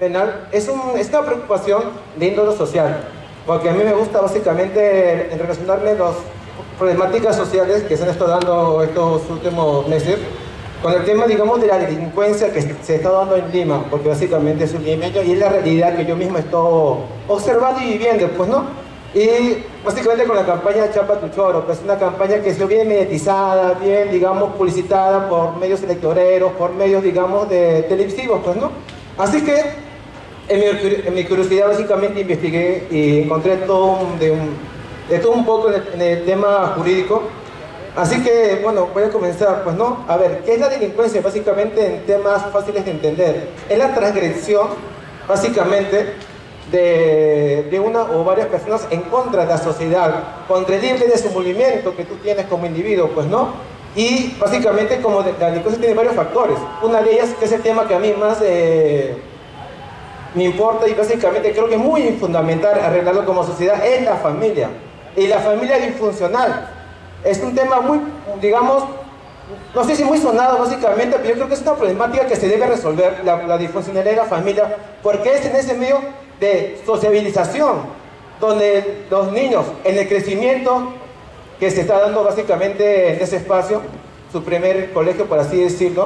penal es una preocupación de índole social, porque a mí me gusta básicamente relacionarme las problemáticas sociales que se han estado dando estos últimos meses con el tema, digamos, de la delincuencia que se está dando en Lima, porque básicamente es un limeño y es la realidad que yo mismo estoy observando y viviendo, pues, ¿no? Y básicamente con la campaña Chapa tu Choro, que es una campaña que se viene mediatizada, bien, digamos, publicitada por medios electoreros, por medios, digamos, televisivos, pues, ¿no? Así que en mi curiosidad básicamente investigué y encontré de todo un poco en el tema jurídico. Así que, bueno, voy a comenzar, pues, ¿no? A ver, ¿qué es la delincuencia? Básicamente, en temas fáciles de entender. Es la transgresión, básicamente, de una o varias personas en contra de la sociedad, contra el libre desenvolvimiento que tú tienes como individuo, pues, ¿no? Y, básicamente, como la delincuencia tiene varios factores. Una de ellas, que es el tema que a mí más me importa y, básicamente, creo que es muy fundamental arreglarlo como sociedad, es la familia. Y la familia disfuncional. Es un tema muy, digamos, no sé si muy sonado básicamente, pero yo creo que es una problemática que se debe resolver, la disfuncionalidad de la familia, porque es en ese medio de sociabilización, donde los niños, en el crecimiento que se está dando básicamente en ese espacio, su primer colegio, por así decirlo,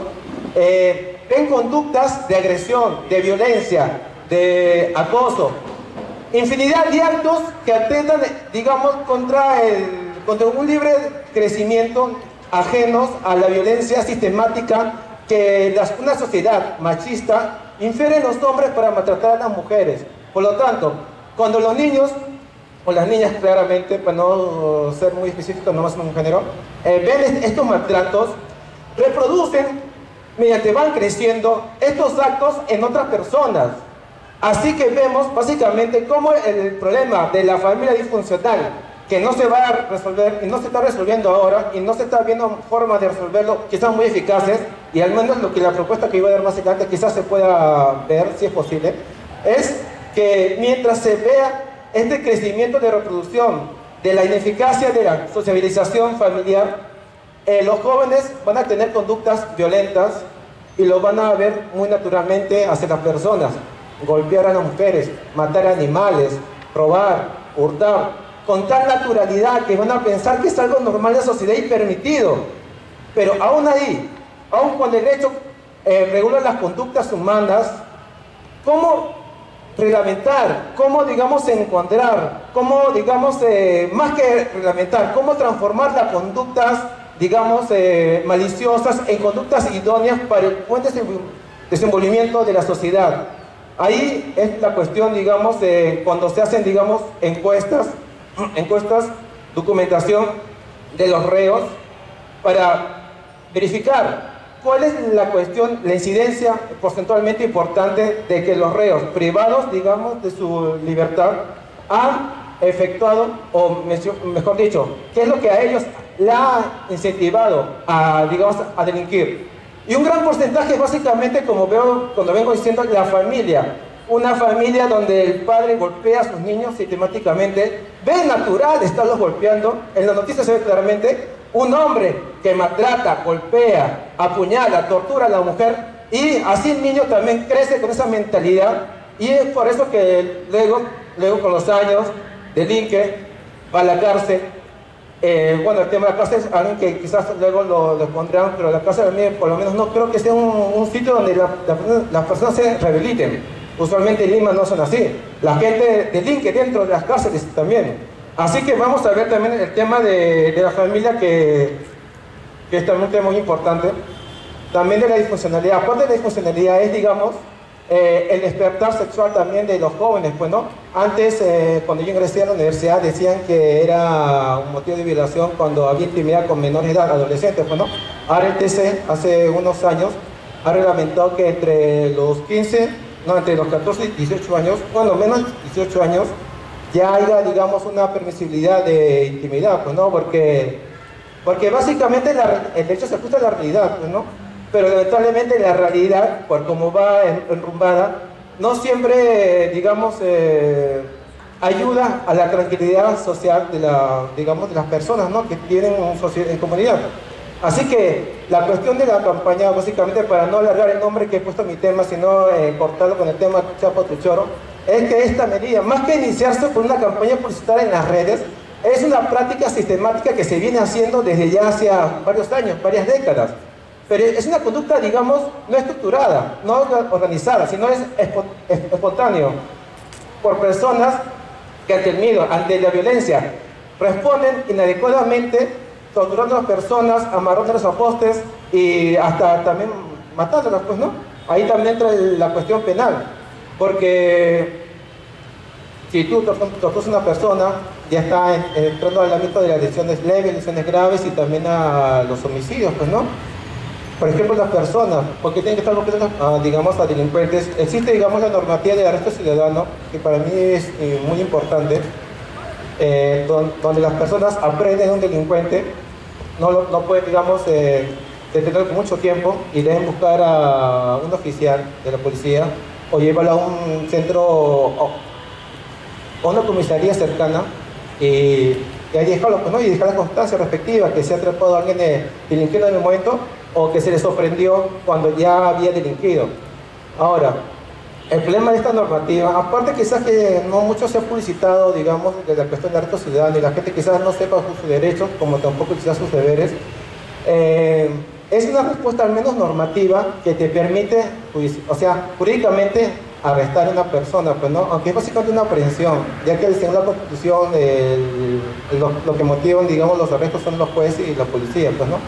ven conductas de agresión, de violencia, de acoso, infinidad de actos que atentan, digamos, contra un libre crecimiento, ajenos a la violencia sistemática que una sociedad machista infiere en los hombres para maltratar a las mujeres. Por lo tanto, cuando los niños, o las niñas claramente, para no ser muy específico, nomás en un género, ven estos maltratos, reproducen, mediante van creciendo, estos actos en otras personas. Así que vemos básicamente cómo el problema de la familia disfuncional, que no se va a resolver y no se está resolviendo ahora y no se está viendo formas de resolverlo quizás muy eficaces, y al menos la propuesta que iba a dar más adelante quizás se pueda ver si es posible, es que mientras se vea este crecimiento de reproducción de la ineficacia de la sociabilización familiar, los jóvenes van a tener conductas violentas y lo van a ver muy naturalmente hacia las personas, golpear a las mujeres, matar animales, robar, hurtar, con tal naturalidad que van a pensar que es algo normal de la sociedad y permitido. Pero aún ahí, aún cuando el derecho regula las conductas humanas, ¿cómo reglamentar? ¿Cómo, digamos, encuadrar? ¿Cómo, digamos, más que reglamentar, cómo transformar las conductas, digamos, maliciosas en conductas idóneas para el buen desenvolvimiento de la sociedad? Ahí es la cuestión, digamos, cuando se hacen, digamos, encuestas, documentación de los reos para verificar cuál es la cuestión, la incidencia porcentualmente importante de que los reos privados, digamos, de su libertad han efectuado, o mejor dicho, qué es lo que a ellos la ha incentivado a, digamos, a delinquir. Y un gran porcentaje básicamente, como veo cuando vengo diciendo, la familia. Una familia donde el padre golpea a sus niños sistemáticamente, ve natural estarlos golpeando. En la noticia se ve claramente un hombre que maltrata, golpea, apuñala, tortura a la mujer, y así el niño también crece con esa mentalidad, y es por eso que luego con los años delinque, va a la cárcel. Bueno, el tema de la cárcel es algo que quizás luego lo pondrán, pero la cárcel a mí por lo menos no creo que sea un sitio donde las personas se rehabiliten. Usualmente en Lima no son así. La gente delinque dentro de las cárceles también. Así que vamos a ver también el tema de la familia, que es también un tema muy importante. También de la disfuncionalidad. Aparte de la disfuncionalidad es, digamos, el despertar sexual también de los jóvenes, pues, ¿no? Antes, cuando yo ingresé a la universidad, decían que era un motivo de violación cuando había intimidad con menores de edad, adolescentes, pues, ¿no? Ahora el TC, hace unos años, ha reglamentado que entre los 14 y 18 años, bueno, menos 18 años, ya haya, digamos, una permisibilidad de intimidad, pues, ¿no? Porque básicamente el derecho se ajusta a la realidad, pues, ¿no? Pero lamentablemente la realidad, por cómo va enrumbada, no siempre, digamos, ayuda a la tranquilidad social de las personas, ¿no?, que tienen en comunidad. Así que la cuestión de la campaña, básicamente para no alargar el nombre que he puesto en mi tema, sino cortarlo con el tema Chapa tu Choro, es que esta medida, más que iniciarse por una campaña publicitaria en las redes, es una práctica sistemática que se viene haciendo desde ya hace varios años, varias décadas. Pero es una conducta, digamos, no estructurada, no organizada, sino es espontáneo, por personas que han temido ante la violencia, responden inadecuadamente, torturando a las personas, amarrándolas a postes y hasta también matándolas, pues, ¿no? Ahí también entra la cuestión penal, porque si tú torturas a una persona, ya está entrando al ámbito de las lesiones leves, lesiones graves y también a los homicidios, pues, ¿no? Por ejemplo, las personas, porque tienen que estar bloqueadas, digamos, a delincuentes. Existe, digamos, la normativa de arresto ciudadano, que para mí es muy importante, donde las personas aprenden a un delincuente, no pueden, digamos, detenerlo por mucho tiempo y deben buscar a un oficial de la policía o llevarlo a un centro o a una comisaría cercana y ahí dejarlo, pues, ¿no? Y dejar la constancia respectiva, que se ha atrapado a alguien delinquiendo en el momento o que se le sorprendió cuando ya había delinquido. Ahora, el problema de esta normativa, aparte quizás que no mucho se ha publicitado, digamos, de la cuestión de arresto ciudadano y la gente quizás no sepa sus derechos, como tampoco quizás sus deberes, es una respuesta al menos normativa que te permite, o sea, jurídicamente arrestar a una persona, pues, ¿no? Aunque es básicamente una aprehensión, ya que según la Constitución lo que motivan, digamos, los arrestos son los jueces y la policía, pues, ¿no?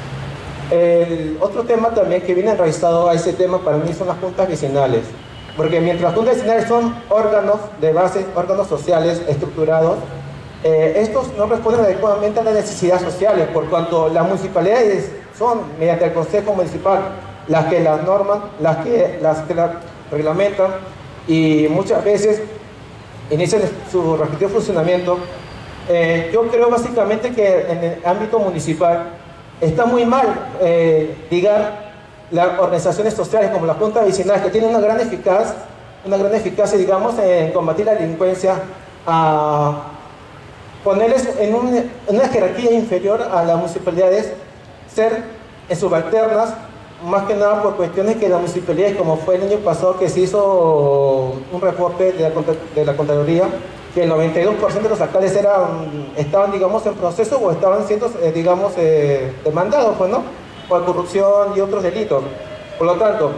El otro tema también que viene enraizado a ese tema para mí son las juntas vecinales, porque mientras las juntas vecinales son órganos de base, órganos sociales estructurados, estos no responden adecuadamente a las necesidades sociales, por cuanto las municipalidades son, mediante el Consejo Municipal, las que las norman, las que las reglamentan y muchas veces inician su respectivo funcionamiento. Yo creo básicamente que en el ámbito municipal está muy mal ligar las organizaciones sociales como las juntas vecinales, que tienen una gran eficacia, digamos, en combatir la delincuencia, a ponerles en una jerarquía inferior a las municipalidades, ser subalternas, más que nada por cuestiones que las municipalidades, como fue el año pasado que se hizo un reporte de la Contraloría, que el 92% de los alcaldes estaban, digamos, en proceso o estaban siendo, digamos, demandados, pues, ¿no?, por corrupción y otros delitos. Por lo tanto,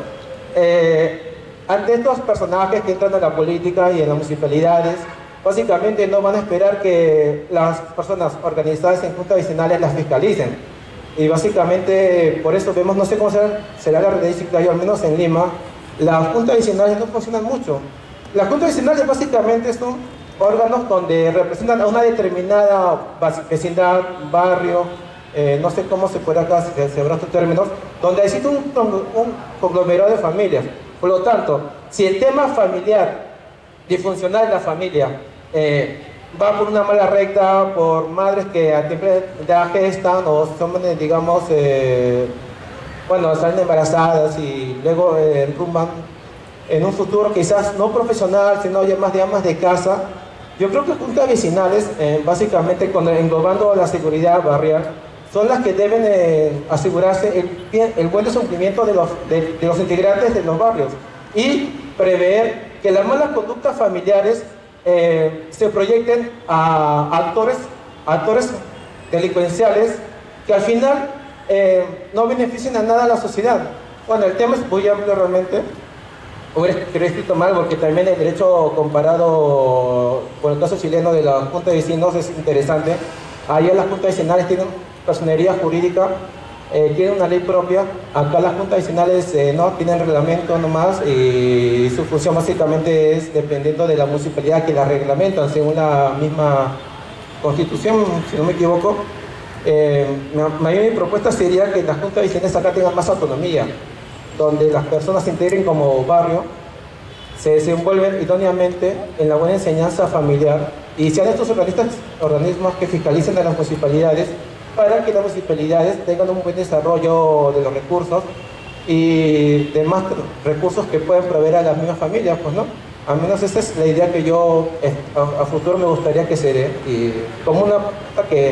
ante estos personajes que entran a la política y en las municipalidades, básicamente no van a esperar que las personas organizadas en juntas vecinales las fiscalicen. Y básicamente por eso vemos, no sé cómo será la realidad, al menos en Lima, las juntas vecinales no funcionan mucho. Las juntas vecinales básicamente son órganos donde representan a una determinada vecindad, barrio, no sé cómo se puede acá celebrar estos términos, donde existe un conglomerado de familias. Por lo tanto, si el tema familiar, disfuncional en la familia, va por una mala recta, por madres que a temprana edad gestan o son, digamos, bueno, salen embarazadas y luego rumban en un futuro quizás no profesional, sino ya más de amas de casa. Yo creo que las juntas vecinales, básicamente englobando la seguridad barrial, son las que deben asegurarse el buen desempeñamiento de los integrantes de los barrios y prever que las malas conductas familiares se proyecten a actores delincuenciales que al final no beneficien a nada a la sociedad. Bueno, el tema es muy amplio realmente. Hubiera escrito mal porque también el derecho comparado con el caso chileno de la Junta de Vecinos es interesante. Allá las juntas vecinales tienen personería jurídica, tienen una ley propia. Acá las juntas vecinales no tienen reglamento nomás y su función básicamente es dependiendo de la municipalidad que la reglamentan según la misma constitución, si no me equivoco. Mi propuesta sería que las juntas vecinales acá tengan más autonomía, donde las personas se integren como barrio, se desenvuelven idóneamente en la buena enseñanza familiar y sean estos organismos que fiscalicen a las municipalidades para que las municipalidades tengan un buen desarrollo de los recursos y demás recursos que pueden proveer a las mismas familias, pues, ¿no? Al menos esa es la idea que yo a futuro me gustaría que se dé, y como una que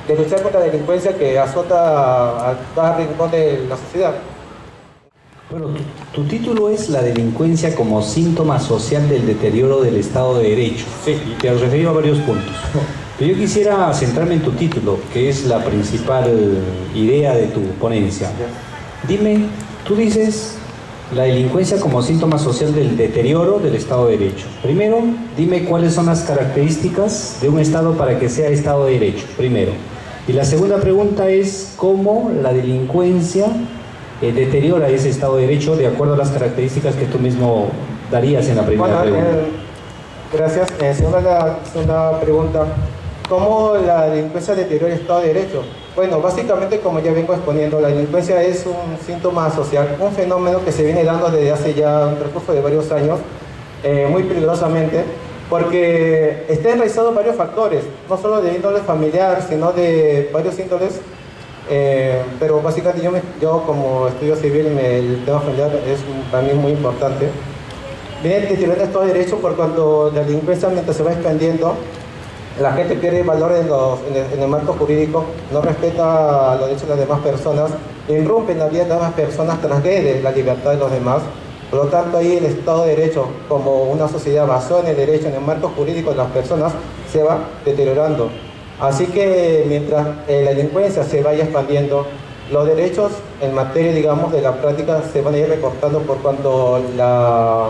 de luchar contra la delincuencia que azota a cada rincón de la sociedad. Bueno, tu título es La delincuencia como síntoma social del deterioro del Estado de Derecho. Sí. Y te has referido a varios puntos. Pero yo quisiera centrarme en tu título, que es la principal idea de tu ponencia. Dime, tú dices la delincuencia como síntoma social del deterioro del Estado de Derecho. Primero, dime cuáles son las características de un Estado para que sea Estado de Derecho, primero. Y la segunda pregunta es cómo la delincuencia deteriora ese Estado de Derecho de acuerdo a las características que tú mismo darías en la primera pregunta. Gracias. Segunda pregunta, ¿cómo la delincuencia deteriora el Estado de Derecho? Bueno, básicamente, como ya vengo exponiendo, la delincuencia es un síntoma social, un fenómeno que se viene dando desde hace ya un transcurso de varios años, muy peligrosamente, porque está enraizado en varios factores, no solo de índole familiar, sino de varios índoles, pero básicamente yo como estudio civil, el tema familiar es para mí muy importante. Viene deteriorando el Estado de Derecho por cuando la delincuencia, mientras se va expandiendo, la gente pierde valor en el marco jurídico, no respeta los derechos de las demás personas, irrumpe en la vida de las demás personas, transgrede la libertad de los demás. Por lo tanto, ahí el Estado de Derecho, como una sociedad basada en el derecho, en el marco jurídico de las personas, se va deteriorando. Así que mientras la delincuencia se vaya expandiendo, los derechos en materia, digamos, de la práctica se van a ir recortando por cuanto la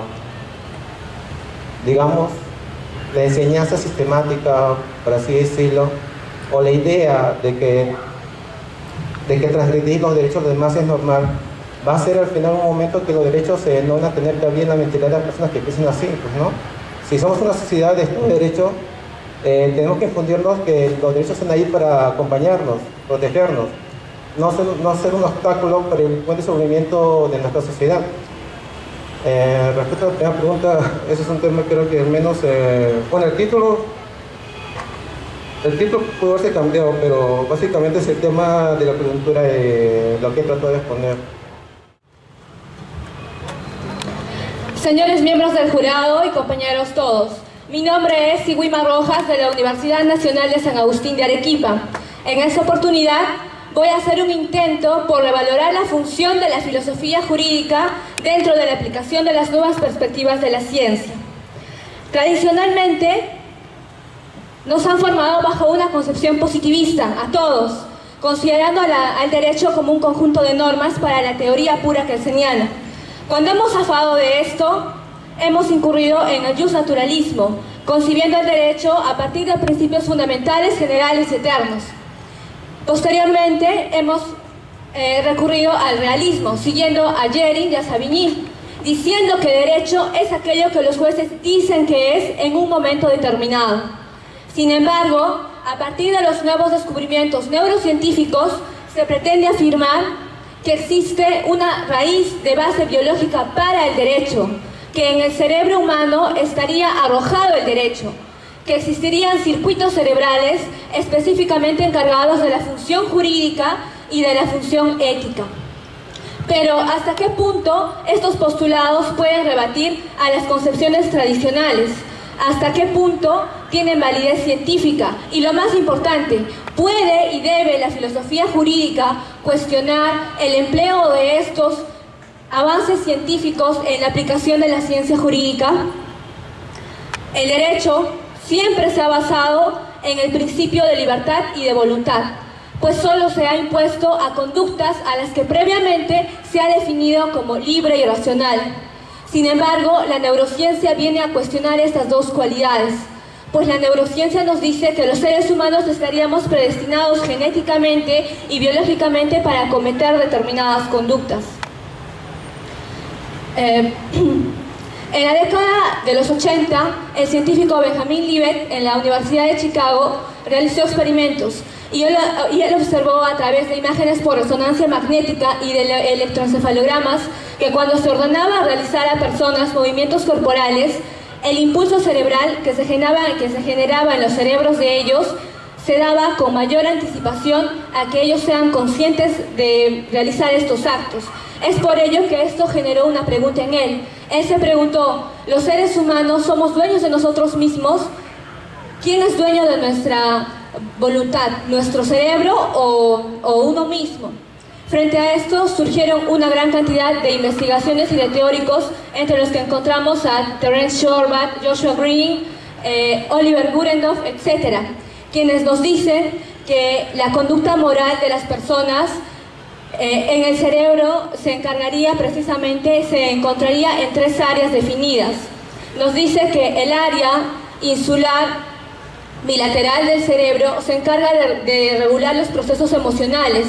enseñanza sistemática, por así decirlo, o la idea de que transgredir los derechos de los demás es normal, va a ser al final un momento que los derechos no van a tener cabida en la mentalidad de las personas que piensan así, pues, ¿no? Si somos una sociedad de Estado de Derecho, tenemos que infundirnos que los derechos están ahí para acompañarnos, protegernos, no ser un obstáculo para el buen desenvolvimiento de nuestra sociedad. Respecto a la primera pregunta, ese es un tema creo que al menos, bueno, el título pudo haberse cambiado, pero básicamente es el tema de la coyuntura de lo que trato de exponer. Señores miembros del jurado y compañeros todos, mi nombre es Sigüima Rojas de la Universidad Nacional de San Agustín de Arequipa. En esta oportunidad voy a hacer un intento por revalorar la función de la filosofía jurídica dentro de la aplicación de las nuevas perspectivas de la ciencia. Tradicionalmente, nos han formado bajo una concepción positivista, a todos, considerando al derecho como un conjunto de normas para la teoría pura kelseniana. Cuando hemos zafado de esto, hemos incurrido en el justnaturalismo, concibiendo el derecho a partir de principios fundamentales, generales y eternos. Posteriormente hemos recurrido al realismo, siguiendo a Jering y a Savigny, diciendo que derecho es aquello que los jueces dicen que es en un momento determinado. Sin embargo, a partir de los nuevos descubrimientos neurocientíficos, se pretende afirmar que existe una raíz de base biológica para el derecho, que en el cerebro humano estaría arrojado el derecho, que existirían circuitos cerebrales específicamente encargados de la función jurídica y de la función ética. Pero ¿hasta qué punto estos postulados pueden rebatir a las concepciones tradicionales? ¿Hasta qué punto tienen validez científica? Y lo más importante, ¿puede y debe la filosofía jurídica cuestionar el empleo de estos avances científicos en la aplicación de la ciencia jurídica? El derecho siempre se ha basado en el principio de libertad y de voluntad, pues solo se ha impuesto a conductas a las que previamente se ha definido como libre y racional. Sin embargo, la neurociencia viene a cuestionar estas dos cualidades, pues la neurociencia nos dice que los seres humanos estaríamos predestinados genéticamente y biológicamente para cometer determinadas conductas. En la década de los 80, el científico Benjamin Libet en la Universidad de Chicago realizó experimentos y él observó a través de imágenes por resonancia magnética y de electroencefalogramas que cuando se ordenaba realizar a personas movimientos corporales, el impulso cerebral que se generaba en los cerebros de ellos se daba con mayor anticipación a que ellos sean conscientes de realizar estos actos. Es por ello que esto generó una pregunta en él. Él se preguntó, ¿los seres humanos somos dueños de nosotros mismos? ¿Quién es dueño de nuestra voluntad, nuestro cerebro o uno mismo. Frente a esto surgieron una gran cantidad de investigaciones y de teóricos, entre los que encontramos a Terence Shorbat, Joshua Green, Oliver Gurdendorf, etc., quienes nos dicen que la conducta moral de las personas en el cerebro se encontraría en 3 áreas definidas. Nos dice que el área insular bilateral del cerebro se encarga de regular los procesos emocionales.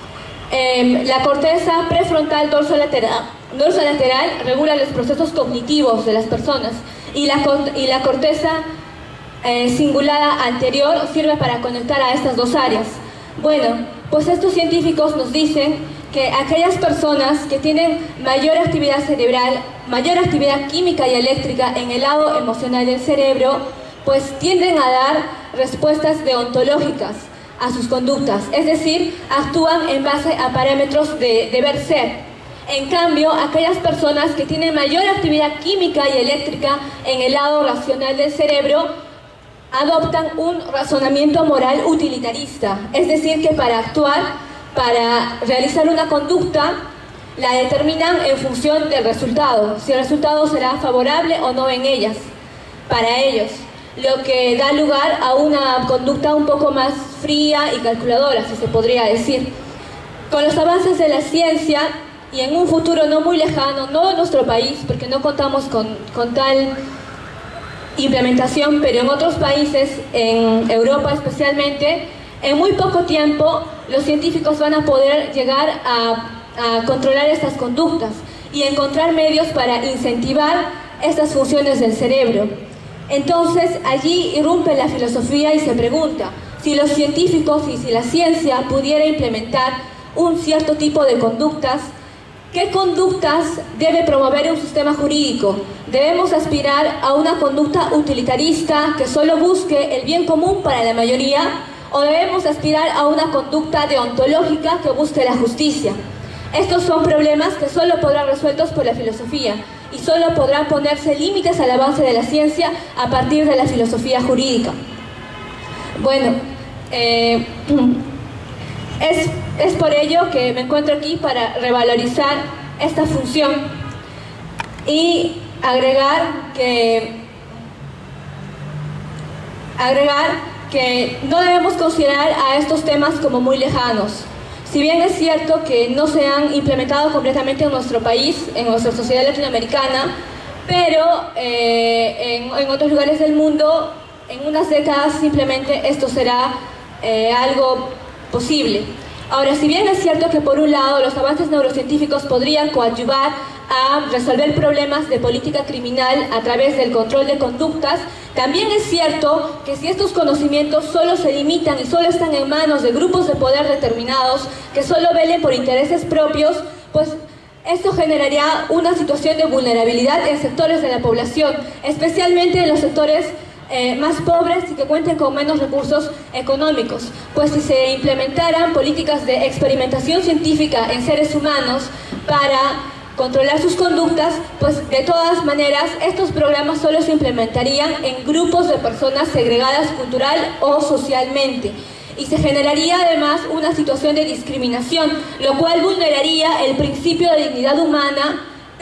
La corteza prefrontal dorsolateral regula los procesos cognitivos de las personas, y la corteza cingulada anterior sirve para conectar a estas 2 áreas. Bueno, pues estos científicos nos dicen que aquellas personas que tienen mayor actividad cerebral, mayor actividad química y eléctrica en el lado emocional del cerebro, pues tienden a dar respuestas deontológicas a sus conductas, es decir, actúan en base a parámetros de deber ser. En cambio, aquellas personas que tienen mayor actividad química y eléctrica en el lado racional del cerebro adoptan un razonamiento moral utilitarista, es decir, que para realizar una conducta la determinan en función del resultado, si el resultado será favorable o no en ellas, para ellos, lo que da lugar a una conducta un poco más fría y calculadora, si se podría decir. Con los avances de la ciencia, y en un futuro no muy lejano, no en nuestro país, porque no contamos con tal implementación, pero en otros países, en Europa especialmente, en muy poco tiempo los científicos van a poder llegar a controlar estas conductas y encontrar medios para incentivar estas funciones del cerebro. Entonces allí irrumpe la filosofía y se pregunta si los científicos y si la ciencia pudiera implementar un cierto tipo de conductas, ¿qué conductas debe promover un sistema jurídico? ¿Debemos aspirar a una conducta utilitarista que solo busque el bien común para la mayoría? ¿O debemos aspirar a una conducta deontológica que busque la justicia? Estos son problemas que solo podrán resueltos por la filosofía y solo podrán ponerse límites al avance de la ciencia a partir de la filosofía jurídica. Bueno, es por ello que me encuentro aquí para revalorizar esta función y agregar que no debemos considerar a estos temas como muy lejanos. Si bien es cierto que no se han implementado completamente en nuestro país, en nuestra sociedad latinoamericana, pero en otros lugares del mundo, en unas décadas simplemente esto será algo posible. Ahora, si bien es cierto que por un lado los avances neurocientíficos podrían coadyuvar a resolver problemas de política criminal a través del control de conductas, también es cierto que si estos conocimientos solo se limitan y solo están en manos de grupos de poder determinados que solo velen por intereses propios, pues esto generaría una situación de vulnerabilidad en sectores de la población, especialmente en los sectores más pobres y que cuenten con menos recursos económicos, pues si se implementaran políticas de experimentación científica en seres humanos para controlar sus conductas, pues de todas maneras estos programas solo se implementarían en grupos de personas segregadas cultural o socialmente, y se generaría además una situación de discriminación, lo cual vulneraría el principio de dignidad humana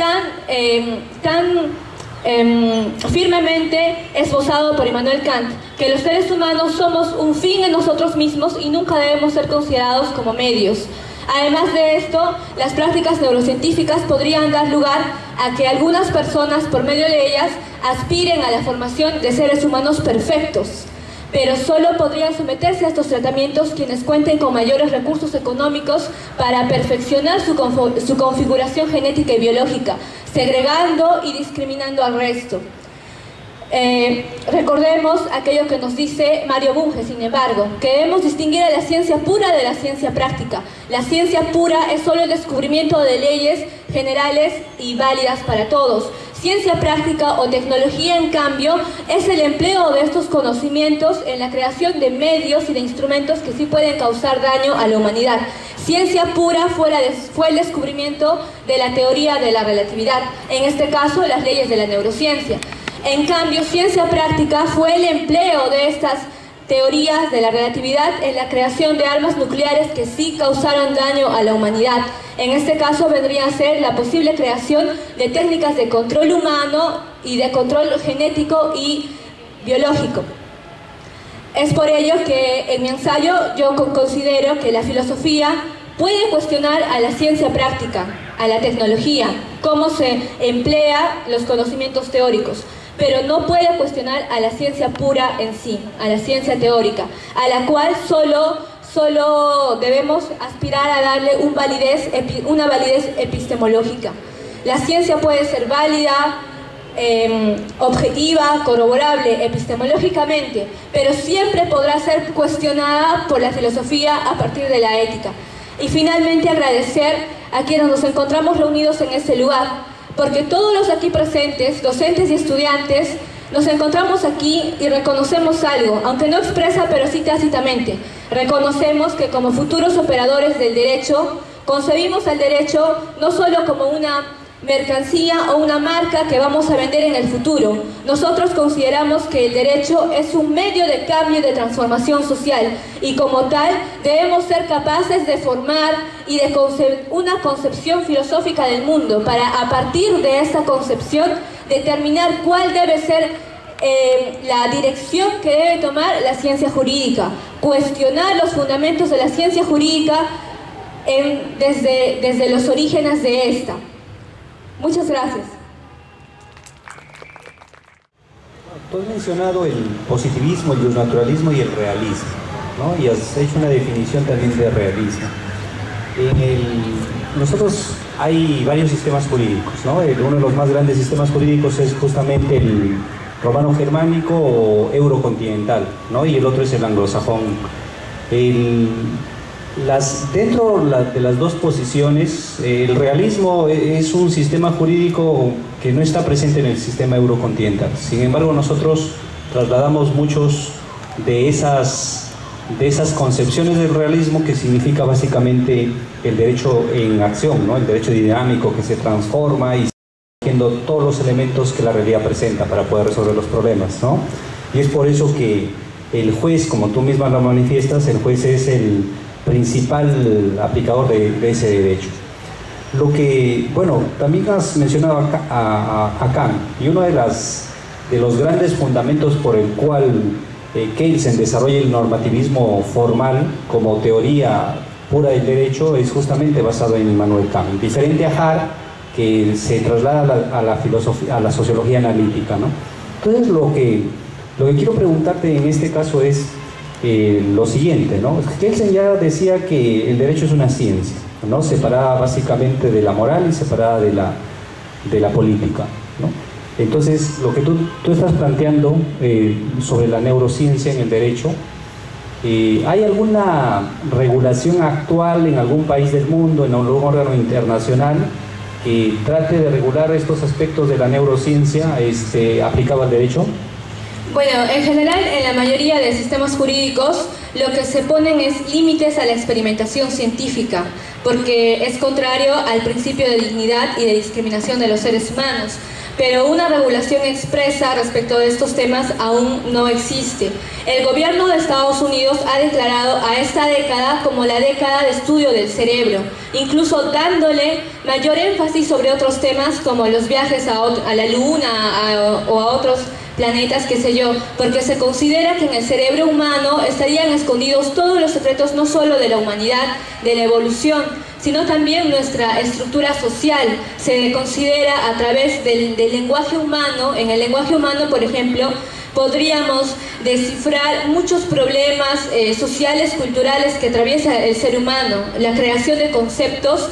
tan firmemente esbozado por Immanuel Kant, que los seres humanos somos un fin en nosotros mismos y nunca debemos ser considerados como medios. Además de esto, las prácticas neurocientíficas podrían dar lugar a que algunas personas, por medio de ellas, aspiren a la formación de seres humanos perfectos, pero solo podrían someterse a estos tratamientos quienes cuenten con mayores recursos económicos para perfeccionar su configuración genética y biológica, segregando y discriminando al resto. Recordemos aquello que nos dice Mario Bunge, sin embargo, que debemos distinguir a la ciencia pura de la ciencia práctica. La ciencia pura es solo el descubrimiento de leyes generales y válidas para todos. Ciencia práctica o tecnología, en cambio, es el empleo de estos conocimientos en la creación de medios y de instrumentos que sí pueden causar daño a la humanidad. Ciencia pura fue el descubrimiento de la teoría de la relatividad, en este caso las leyes de la neurociencia. En cambio, ciencia práctica fue el empleo de estas teorías de la relatividad en la creación de armas nucleares que sí causaron daño a la humanidad. En este caso vendría a ser la posible creación de técnicas de control humano y de control genético y biológico. Es por ello que en mi ensayo yo considero que la filosofía puede cuestionar a la ciencia práctica, a la tecnología, cómo se emplea los conocimientos teóricos, pero no puede cuestionar a la ciencia pura en sí, a la ciencia teórica, a la cual solo debemos aspirar a darle una validez epistemológica. La ciencia puede ser válida, objetiva, corroborable epistemológicamente, pero siempre podrá ser cuestionada por la filosofía a partir de la ética. Y finalmente agradecer a quienes nos encontramos reunidos en este lugar, porque todos los aquí presentes, docentes y estudiantes, nos encontramos aquí y reconocemos algo, aunque no expresa, pero sí tácitamente. Reconocemos que como futuros operadores del derecho, concebimos al derecho no solo como una mercancía o una marca que vamos a vender en el futuro. Nosotros consideramos que el derecho es un medio de cambio y de transformación social, y como tal debemos ser capaces de formar y de una concepción filosófica del mundo para, a partir de esta concepción, determinar cuál debe ser la dirección que debe tomar la ciencia jurídica, cuestionar los fundamentos de la ciencia jurídica desde los orígenes de esta. Muchas gracias. Tú has mencionado el positivismo, el naturalismo y el realismo, ¿no? Y has hecho una definición también de realismo. Nosotros hay varios sistemas jurídicos, ¿no? Uno de los más grandes sistemas jurídicos es justamente el romano-germánico o eurocontinental, ¿no? Y el otro es el anglosajón. Dentro de las dos posiciones, el realismo es un sistema jurídico que no está presente en el sistema eurocontinental. Sin embargo, nosotros trasladamos muchos de esas concepciones del realismo, que significa básicamente el derecho en acción, ¿no? El derecho dinámico que se transforma y siguiendo todos los elementos que la realidad presenta para poder resolver los problemas, ¿no? Y es por eso que el juez, como tú misma lo manifiestas, el juez es el principal aplicador de ese derecho. Lo que, bueno, también has mencionado a Kant, y uno de los grandes fundamentos por el cual Kelsen desarrolla el normativismo formal como teoría pura del derecho es justamente basado en Immanuel Kant, diferente a Hart, que se traslada a la filosofía, a la sociología analítica, ¿no? Entonces lo que quiero preguntarte en este caso es lo siguiente, ¿no? Kelsen ya decía que el derecho es una ciencia, ¿no? Separada básicamente de la moral y separada de la política, ¿no? Entonces, lo que tú estás planteando sobre la neurociencia en el derecho, ¿hay alguna regulación actual en algún país del mundo, en algún órgano internacional, que trate de regular estos aspectos de la neurociencia aplicado al derecho? Bueno, en general, en la mayoría de sistemas jurídicos, lo que se ponen es límites a la experimentación científica, porque es contrario al principio de dignidad y de discriminación de los seres humanos. Pero una regulación expresa respecto de estos temas aún no existe. El gobierno de Estados Unidos ha declarado a esta década como la década de estudio del cerebro, incluso dándole mayor énfasis sobre otros temas como los viajes a la luna o a otros planetas, qué sé yo, porque se considera que en el cerebro humano estarían escondidos todos los secretos, no solo de la humanidad, de la evolución, sino también nuestra estructura social. Se considera a través del lenguaje humano. En el lenguaje humano, por ejemplo, podríamos descifrar muchos problemas sociales, culturales que atraviesa el ser humano. La creación de conceptos,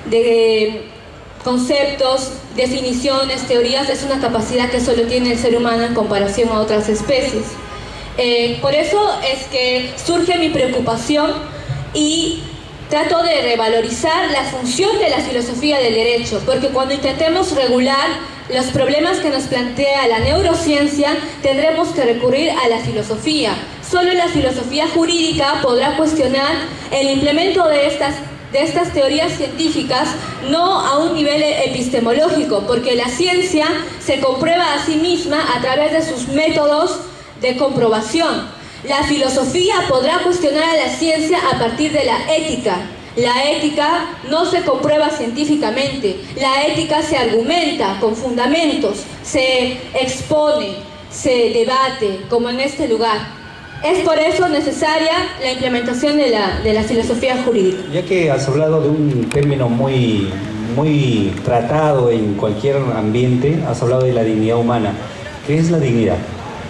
definiciones, teorías, es una capacidad que solo tiene el ser humano en comparación a otras especies. Por eso es que surge mi preocupación y trato de revalorizar la función de la filosofía del derecho, porque cuando intentemos regular los problemas que nos plantea la neurociencia, tendremos que recurrir a la filosofía. Solo la filosofía jurídica podrá cuestionar el implemento de estas teorías científicas, no a un nivel epistemológico, porque la ciencia se comprueba a sí misma a través de sus métodos de comprobación. La filosofía podrá cuestionar a la ciencia a partir de la ética. La ética no se comprueba científicamente, la ética se argumenta con fundamentos, se expone, se debate, como en este lugar. Es por eso necesaria la implementación de la filosofía jurídica. Ya que has hablado de un término muy tratado en cualquier ambiente, has hablado de la dignidad humana. ¿Qué es la dignidad?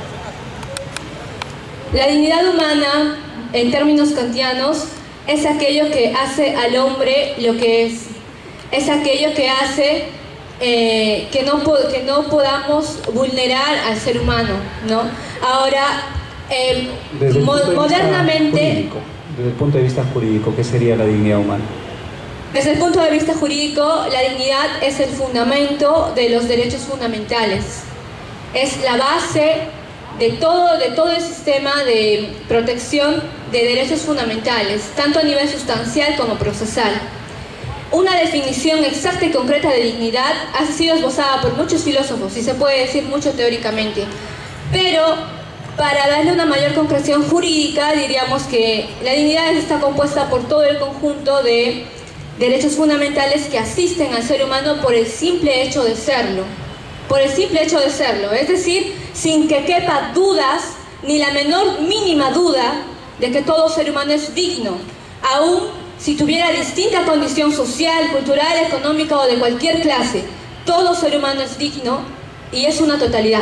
La dignidad humana, en términos kantianos, es aquello que hace al hombre lo que es. Es aquello que hace que no podamos vulnerar al ser humano, ¿no? Ahora, modernamente... Desde el punto de vista jurídico, ¿qué sería la dignidad humana? Desde el punto de vista jurídico, la dignidad es el fundamento de los derechos fundamentales. Es la base de todo el sistema de protección de derechos fundamentales, tanto a nivel sustancial como procesal. Una definición exacta y concreta de dignidad ha sido esbozada por muchos filósofos y se puede decir mucho teóricamente, pero para darle una mayor concreción jurídica diríamos que la dignidad está compuesta por todo el conjunto de derechos fundamentales que asisten al ser humano por el simple hecho de serlo. Por el simple hecho de serlo, es decir, sin que quepa dudas, ni la menor mínima duda de que todo ser humano es digno, aun si tuviera distinta condición social, cultural, económica o de cualquier clase. Todo ser humano es digno y es una totalidad.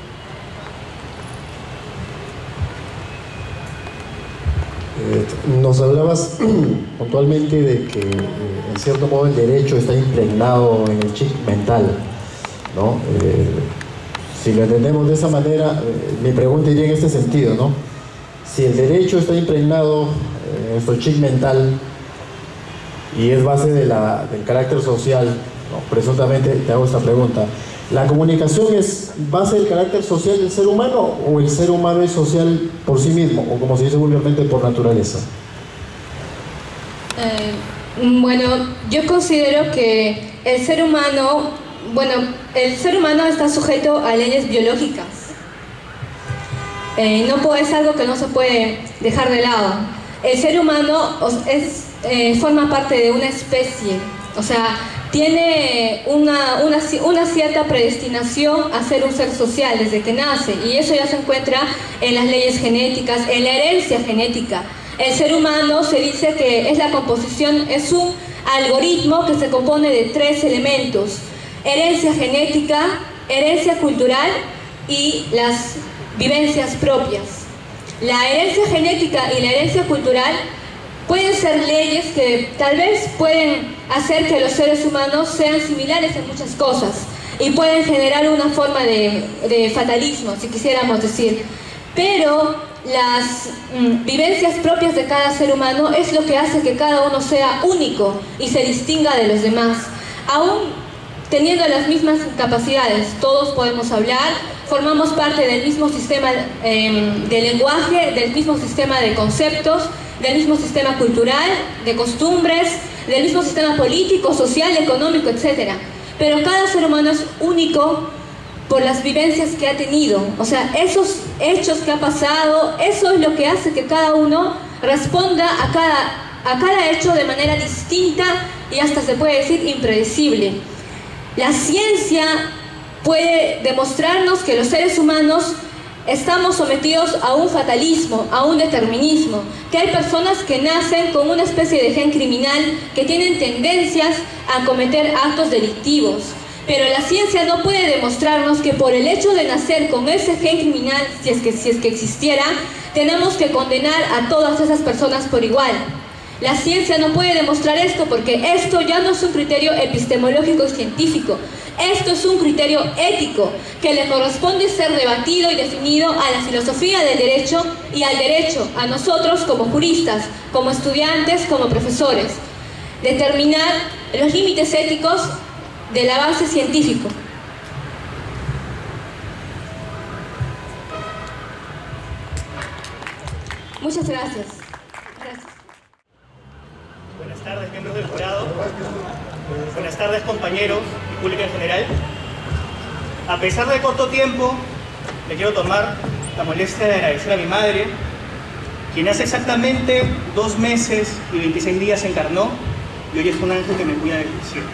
Nos hablabas puntualmente de que en cierto modo el derecho está impregnado en el chip mental, ¿no? Si lo entendemos de esa manera, mi pregunta iría en este sentido, ¿no? Si el derecho está impregnado en nuestro chip mental y es base del carácter social, ¿no? Presuntamente te hago esta pregunta: ¿la comunicación es base del carácter social del ser humano o el ser humano es social por sí mismo, o como se dice vulgarmente, por naturaleza? Bueno, yo considero que el ser humano está sujeto a leyes biológicas. Es algo que no se puede dejar de lado. El ser humano forma parte de una especie, o sea, tiene una cierta predestinación a ser un ser social desde que nace, y eso ya se encuentra en las leyes genéticas, en la herencia genética. El ser humano se dice que es es un algoritmo que se compone de 3 elementos: herencia genética, herencia cultural y las vivencias propias. La herencia genética y la herencia cultural pueden ser leyes que tal vez pueden hacer que los seres humanos sean similares en muchas cosas y pueden generar una forma de fatalismo, si quisiéramos decir. Pero las vivencias propias de cada ser humano es lo que hace que cada uno sea único y se distinga de los demás. Aún teniendo las mismas capacidades, todos podemos hablar, formamos parte del mismo sistema de lenguaje, del mismo sistema de conceptos, del mismo sistema cultural, de costumbres, del mismo sistema político, social, económico, etc. Pero cada ser humano es único por las vivencias que ha tenido. O sea, esos hechos que ha pasado, eso es lo que hace que cada uno responda a cada hecho de manera distinta y hasta se puede decir impredecible. La ciencia puede demostrarnos que los seres humanos estamos sometidos a un fatalismo, a un determinismo, que hay personas que nacen con una especie de gen criminal, que tienen tendencias a cometer actos delictivos. Pero la ciencia no puede demostrarnos que por el hecho de nacer con ese gen criminal, si es que existiera, tenemos que condenar a todas esas personas por igual. La ciencia no puede demostrar esto porque esto ya no es un criterio epistemológico y científico. Esto es un criterio ético que le corresponde ser debatido y definido a la filosofía del derecho y al derecho, a nosotros como juristas, como estudiantes, como profesores. Determinar los límites éticos del avance científico. Muchas gracias. Buenas tardes, miembros del jurado. Buenas tardes, compañeros y público en general. A pesar del corto tiempo, le quiero tomar la molestia de agradecer a mi madre quien hace exactamente 2 meses y 26 días encarnó, y hoy es un ángel que me cuida del cielo.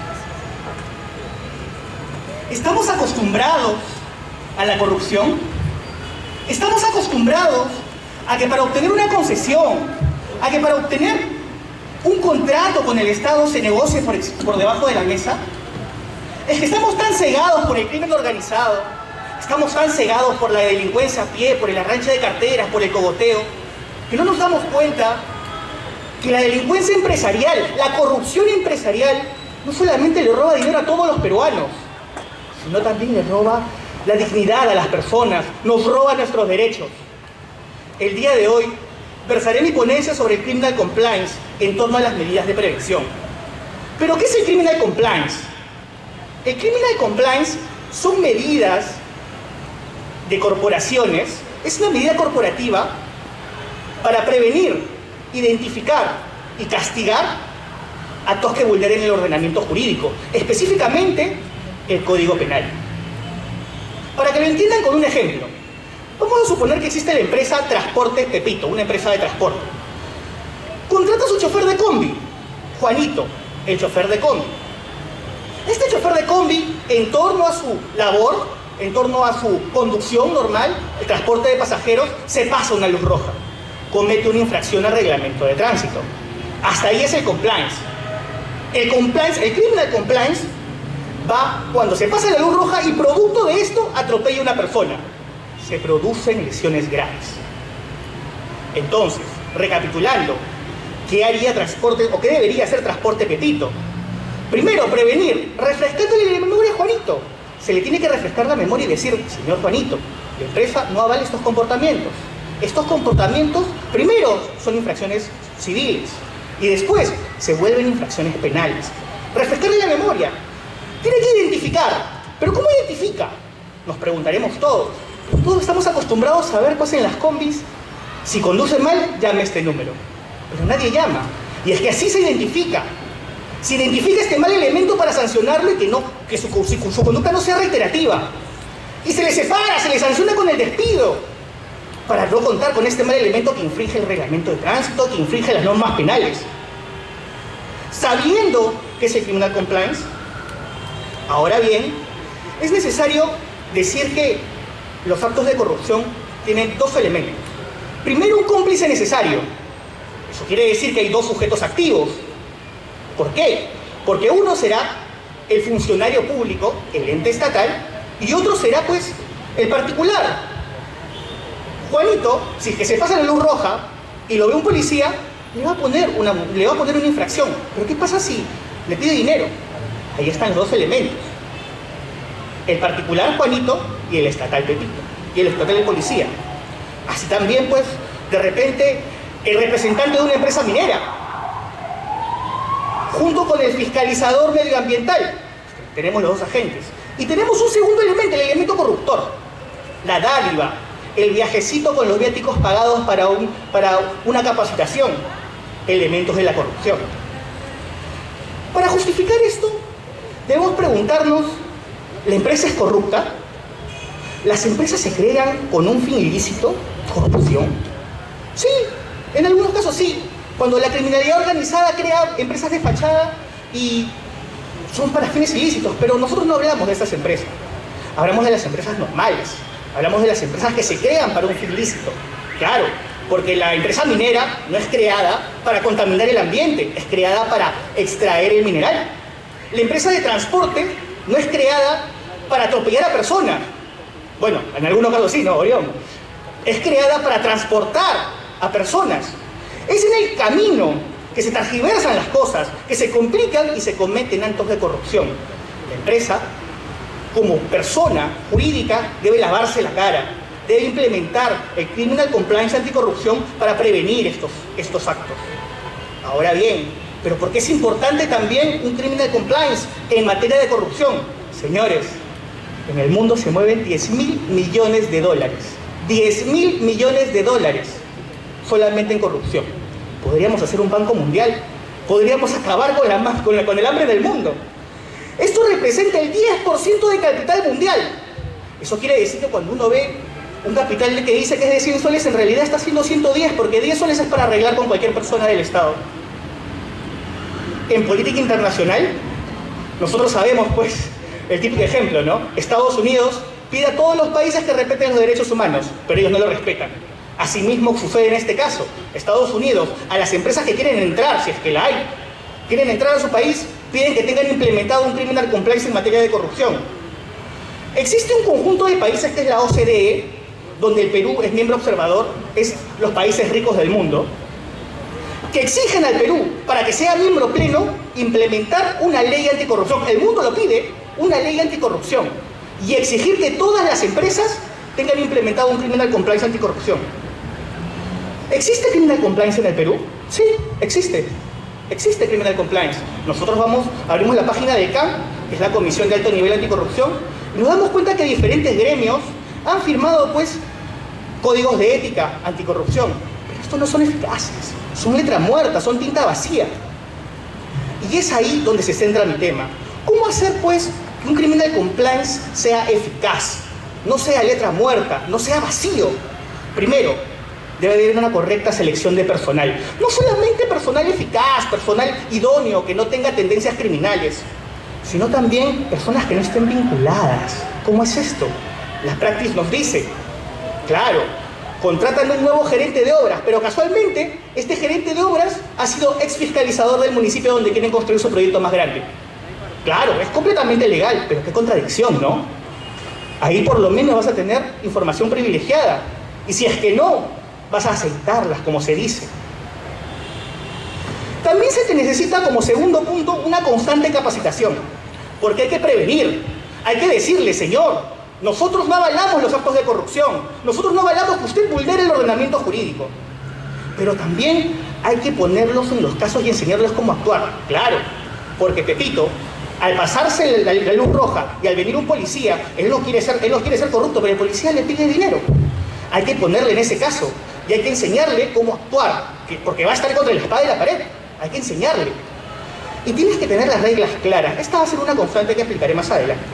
¿Estamos acostumbrados a la corrupción? ¿Estamos acostumbrados a que para obtener una concesión, a que para obtener un contrato con el Estado se negocie por debajo de la mesa? Es que estamos tan cegados por el crimen organizado, estamos tan cegados por la delincuencia a pie, por el arranque de carteras, por el cogoteo, que no nos damos cuenta que la delincuencia empresarial, la corrupción empresarial, no solamente le roba dinero a todos los peruanos, sino también le roba la dignidad a las personas, nos roba nuestros derechos. El día de hoy versaré mi ponencia sobre el Criminal Compliance en torno a las medidas de prevención. ¿Pero qué es el Criminal Compliance? El Criminal Compliance son medidas de corporaciones, es una medida corporativa para prevenir, identificar y castigar actos que vulneren el ordenamiento jurídico, específicamente el Código Penal. Para que lo entiendan con un ejemplo, vamos a suponer que existe la empresa Transporte Pepito, una empresa de transporte. Contrata a su chofer de combi, Juanito, el chofer de combi. Este chofer de combi, en torno a su labor, en torno a su conducción normal, el transporte de pasajeros, se pasa una luz roja, comete una infracción al reglamento de tránsito. Hasta ahí es el compliance. El criminal compliance va cuando se pasa la luz roja y producto de esto atropella a una persona. Se producen lesiones graves. Entonces, recapitulando, ¿qué haría transporte o qué debería hacer Transporte Pepito? Primero, prevenir, refrescándole la memoria a Juanito. Se le tiene que refrescar la memoria y decir, señor Juanito, la empresa no avala estos comportamientos. Estos comportamientos, primero, son infracciones civiles y después se vuelven infracciones penales. Refrescarle la memoria. Tiene que identificar. ¿Pero cómo identifica? Nos preguntaremos todos. Todos estamos acostumbrados a ver cosas en las combis. Si conduce mal, llame este número. Pero nadie llama. Y es que así se identifica. Se identifica este mal elemento para sancionarlo y que su conducta no sea reiterativa. Y se le separa, se le sanciona con el despido. Para no contar con este mal elemento que infringe el reglamento de tránsito, que infringe las normas penales. Sabiendo que es el Criminal Compliance, ahora bien, es necesario decir que los actos de corrupción tienen 2 elementos. Primero, un cómplice necesario. Eso quiere decir que hay 2 sujetos activos. ¿Por qué? Porque uno será el funcionario público, el ente estatal, y otro será, pues, el particular. Juanito, si es que se pasa la luz roja y lo ve un policía, le va a poner una infracción. ¿Pero qué pasa si le pide dinero? Ahí están los 2 elementos. El particular Juanito y el estatal Pepito. Y el estatal el policía. Así también, pues, de repente, el representante de una empresa minera, junto con el fiscalizador medioambiental. Tenemos los 2 agentes. Y tenemos un segundo elemento, el elemento corruptor. La dádiva, el viajecito con los viáticos pagados para una capacitación. Elementos de la corrupción. Para justificar esto, debemos preguntarnos, ¿la empresa es corrupta? ¿Las empresas se crean con un fin ilícito? ¿Corrupción? Sí, en algunos casos sí. Cuando la criminalidad organizada crea empresas de fachada y son para fines ilícitos, pero nosotros no hablamos de esas empresas. Hablamos de las empresas normales, hablamos de las empresas que se crean para un fin ilícito. Claro, porque la empresa minera no es creada para contaminar el ambiente, es creada para extraer el mineral. La empresa de transporte no es creada para atropellar a personas. Bueno, en algunos casos sí, ¿no, Orión? Es creada para transportar a personas. Es en el camino que se tergiversan las cosas, que se complican y se cometen actos de corrupción. La empresa, como persona jurídica, debe lavarse la cara, debe implementar el Criminal Compliance anticorrupción para prevenir estos actos. Ahora bien, ¿pero por qué es importante también un Criminal Compliance en materia de corrupción? Señores, en el mundo se mueven 10.000 millones de dólares. 10.000 millones de dólares solamente en corrupción. Podríamos hacer un banco mundial, podríamos acabar con el hambre del mundo. Esto representa el 10% del capital mundial. Eso quiere decir que cuando uno ve Un capital que dice que es de 100 soles en realidad está haciendo 110, porque 10 soles es para arreglar con cualquier persona del Estado. En política internacional, nosotros sabemos, pues, el típico ejemplo, ¿no? Estados Unidos pide a todos los países que respeten los derechos humanos, pero ellos no lo respetan. Asimismo sucede en este caso. Estados Unidos, a las empresas que quieren entrar, si es que la hay, quieren entrar a su país, piden que tengan implementado un criminal compliance en materia de corrupción. Existe un conjunto de países que es la OCDE, donde el Perú es miembro observador, es los países ricos del mundo, que exigen al Perú, para que sea miembro pleno, implementar una ley anticorrupción. El mundo lo pide, una ley anticorrupción, y exigir que todas las empresas tengan implementado un criminal compliance anticorrupción. ¿Existe criminal compliance en el Perú? Sí, existe. Existe criminal compliance. Nosotros abrimos la página de CAN, que es la Comisión de Alto Nivel Anticorrupción, y nos damos cuenta que diferentes gremios han firmado, pues, códigos de ética anticorrupción. Pero estos no son eficaces, son letra muerta, son tinta vacía. Y es ahí donde se centra mi tema. ¿Cómo hacer, pues, que un criminal compliance sea eficaz? No sea letra muerta, no sea vacío. Primero, debe haber una correcta selección de personal. No solamente personal eficaz, personal idóneo, que no tenga tendencias criminales, sino también personas que no estén vinculadas. ¿Cómo es esto? La Praxis nos dice, claro, contratan un nuevo gerente de obras, pero casualmente este gerente de obras ha sido ex fiscalizador del municipio donde quieren construir su proyecto más grande. Claro, es completamente legal, pero qué contradicción, ¿no? Ahí por lo menos vas a tener información privilegiada. Y si es que no, vas a aceitarlas, como se dice. También se te necesita, como segundo punto, una constante capacitación. Porque hay que prevenir. Hay que decirle, señor, nosotros no avalamos los actos de corrupción. Nosotros no avalamos que usted vulnere el ordenamiento jurídico. Pero también hay que ponerlos en los casos y enseñarles cómo actuar. Claro, porque Pepito, al pasarse la luz roja y al venir un policía, él no quiere ser corrupto, pero el policía le pide dinero. Hay que ponerle en ese caso y hay que enseñarle cómo actuar, porque va a estar contra la espada y la pared. Hay que enseñarle. Y tienes que tener las reglas claras. Esta va a ser una constante que explicaré más adelante.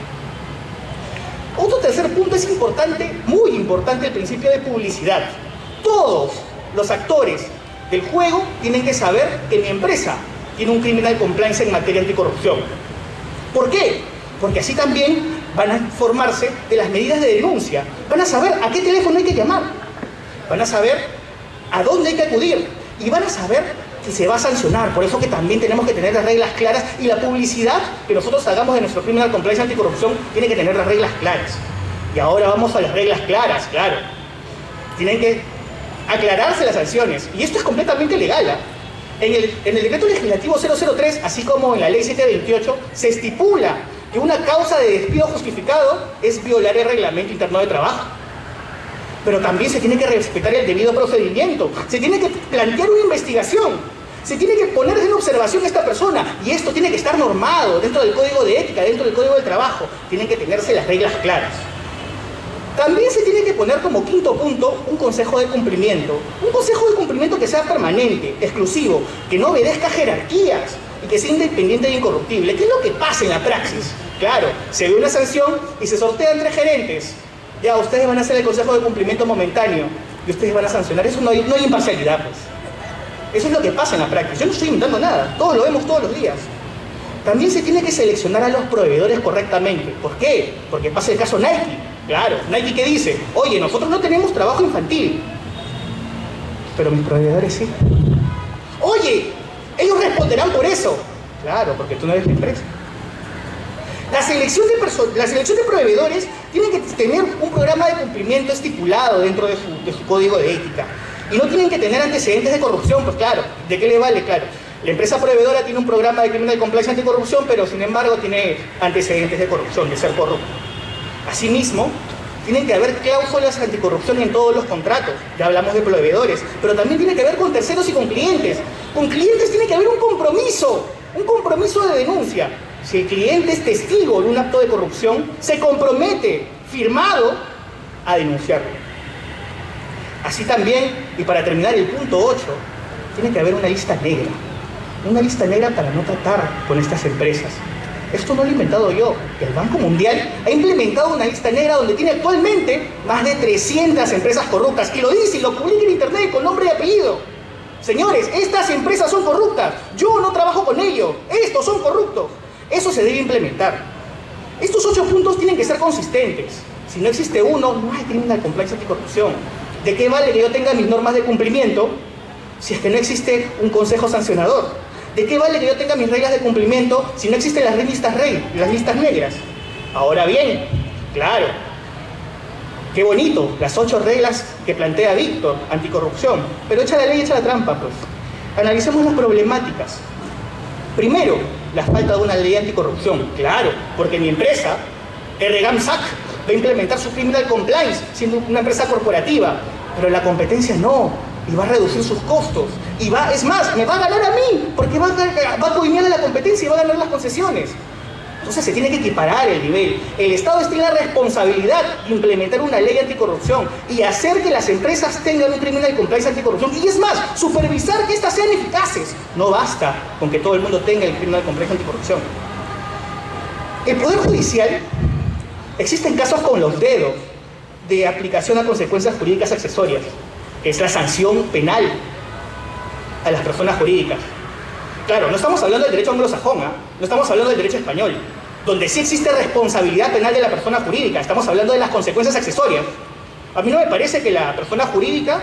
Otro tercer punto es importante, muy importante, el principio de publicidad. Todos los actores del juego tienen que saber que mi empresa tiene un criminal compliance en materia anticorrupción. ¿Por qué? Porque así también van a informarse de las medidas de denuncia. Van a saber a qué teléfono hay que llamar. Van a saber a dónde hay que acudir. Y van a saber que se va a sancionar. Por eso que también tenemos que tener las reglas claras. Y la publicidad que nosotros hagamos de nuestro criminal compliance anticorrupción tiene que tener las reglas claras. Y ahora vamos a las reglas claras, claro. Tienen que aclararse las sanciones. Y esto es completamente legal, ¿eh? En el decreto legislativo 003, así como en la ley 728, se estipula que una causa de despido justificado es violar el reglamento interno de trabajo. Pero también se tiene que respetar el debido procedimiento, se tiene que plantear una investigación, se tiene que poner en observación a esta persona, y esto tiene que estar normado dentro del código de ética, dentro del código del trabajo, tienen que tenerse las reglas claras. También se tiene que poner como quinto punto un consejo de cumplimiento. Un consejo de cumplimiento que sea permanente, exclusivo, que no obedezca jerarquías y que sea independiente e incorruptible. ¿Qué es lo que pasa en la praxis? Claro, se ve una sanción y se sortea entre gerentes. Ya, ustedes van a hacer el consejo de cumplimiento momentáneo y ustedes van a sancionar. Eso no hay imparcialidad, pues. Eso es lo que pasa en la praxis. Yo no estoy inventando nada, todos lo vemos todos los días. También se tiene que seleccionar a los proveedores correctamente. ¿Por qué? Porque pasa el caso Nike. Claro, Nike que dice, oye, nosotros no tenemos trabajo infantil, pero mis proveedores sí. Oye, ellos responderán por eso. Claro, porque tú no eres la empresa. La selección de proveedores tiene que tener un programa de cumplimiento estipulado dentro de su código de ética. Y no tienen que tener antecedentes de corrupción, pues claro, ¿de qué le vale? Claro, la empresa proveedora tiene un programa de criminal compliance anticorrupción, pero sin embargo tiene antecedentes de corrupción, de ser corrupto. Asimismo, tienen que haber cláusulas anticorrupción en todos los contratos. Ya hablamos de proveedores, pero también tiene que haber con terceros y con clientes. Con clientes tiene que haber un compromiso de denuncia. Si el cliente es testigo de un acto de corrupción, se compromete, firmado, a denunciarlo. Así también, y para terminar el punto 8, tiene que haber una lista negra. Una lista negra para no tratar con estas empresas. Esto no lo he inventado yo. El Banco Mundial ha implementado una lista negra donde tiene actualmente más de 300 empresas corruptas. Y lo dice y lo publica en internet con nombre y apellido. Señores, estas empresas son corruptas. Yo no trabajo con ellos. Estos son corruptos. Eso se debe implementar. Estos 8 puntos tienen que ser consistentes. Si no existe uno, no hay criminal compliance anticorrupción. ¿De qué vale que yo tenga mis normas de cumplimiento si es que no existe un consejo sancionador? ¿De qué vale que yo tenga mis reglas de cumplimiento si no existen las listas negras? Ahora bien, claro, qué bonito, las 8 reglas que plantea Víctor, anticorrupción, pero echa la ley, echa la trampa, pues. Analicemos las problemáticas. Primero, la falta de una ley anticorrupción, claro, porque mi empresa, RGAMSAC, va a implementar su criminal compliance siendo una empresa corporativa, pero la competencia no, y va a reducir sus costos, y es más, me va a ganar a mí, porque va a coimear a la competencia y va a ganar las concesiones. Entonces se tiene que equiparar el nivel. El Estado tiene la responsabilidad de implementar una ley anticorrupción y hacer que las empresas tengan un criminal compliance anticorrupción, y es más, supervisar que éstas sean eficaces. No basta con que todo el mundo tenga el criminal compliance anticorrupción. El Poder Judicial, existen casos con los dedos de aplicación a consecuencias jurídicas accesorias, que es la sanción penal a las personas jurídicas. Claro, no estamos hablando del derecho anglosajón, no estamos hablando del derecho español, donde sí existe responsabilidad penal de la persona jurídica. Estamos hablando de las consecuencias accesorias. A mí no me parece que la persona jurídica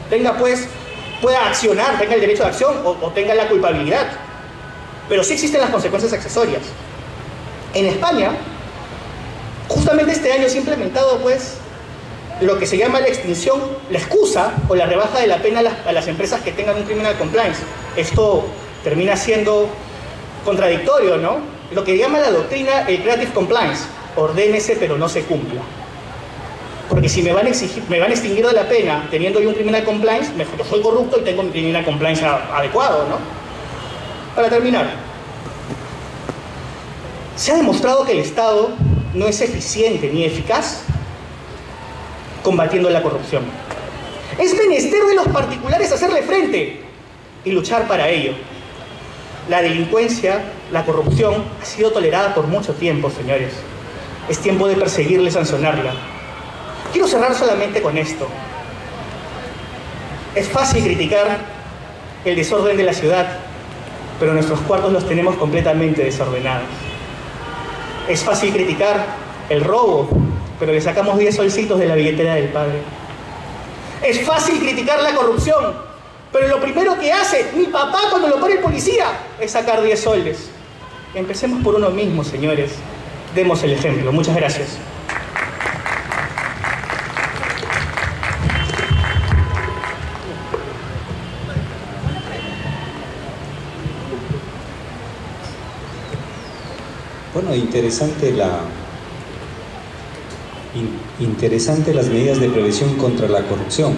pueda accionar, tenga el derecho de acción o tenga la culpabilidad, pero sí existen las consecuencias accesorias. En España, justamente este año se ha implementado lo que se llama la extinción, la excusa o la rebaja de la pena a las empresas que tengan un criminal compliance. Esto termina siendo contradictorio, ¿no? Lo que llama la doctrina el creative compliance, ordénese pero no se cumpla. Porque si me van a extinguir de la pena teniendo yo un criminal compliance, mejor yo soy corrupto y tengo un criminal compliance adecuado, ¿no? Para terminar, se ha demostrado que el Estado no es eficiente ni eficaz combatiendo la corrupción. Es menester de los particulares hacerle frente y luchar para ello. La delincuencia, la corrupción, ha sido tolerada por mucho tiempo, señores. Es tiempo de perseguirla y sancionarla. Quiero cerrar solamente con esto. Es fácil criticar el desorden de la ciudad, pero nuestros cuartos los tenemos completamente desordenados. Es fácil criticar el robo, pero le sacamos 10 solcitos de la billetera del padre. Es fácil criticar la corrupción, pero lo primero que hace mi papá cuando lo pone el policía es sacar 10 soles. Empecemos por uno mismo, señores. Demos el ejemplo. Muchas gracias. Bueno, interesante las medidas de prevención contra la corrupción.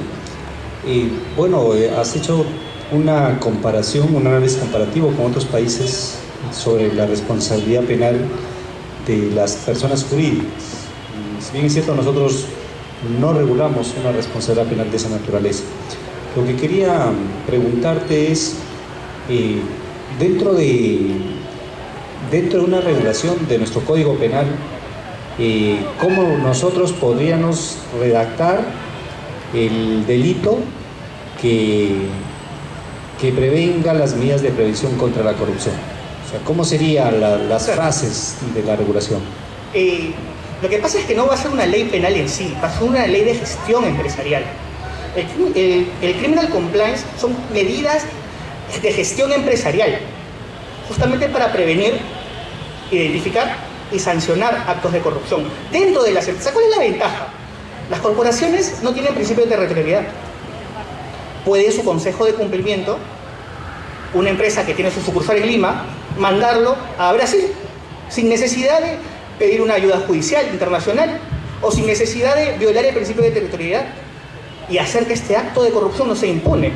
Has hecho una comparación, un análisis comparativo con otros países sobre la responsabilidad penal de las personas jurídicas. Si bien es cierto, nosotros no regulamos una responsabilidad penal de esa naturaleza. Lo que quería preguntarte es, dentro de una regulación de nuestro Código Penal, ¿cómo nosotros podríamos redactar el delito que prevenga las medidas de prevención contra la corrupción? O sea, ¿cómo serían las frases de la regulación? Lo que pasa es que no va a ser una ley penal en sí, va a ser una ley de gestión empresarial. El criminal compliance son medidas de gestión empresarial, justamente para prevenir, identificar y sancionar actos de corrupción dentro de las empresas. ¿Cuál es la ventaja? Las corporaciones no tienen principio de territorialidad. Puede su consejo de cumplimiento, una empresa que tiene su sucursal en Lima, mandarlo a Brasil, sin necesidad de pedir una ayuda judicial internacional o sin necesidad de violar el principio de territorialidad y hacer que este acto de corrupción no se impune.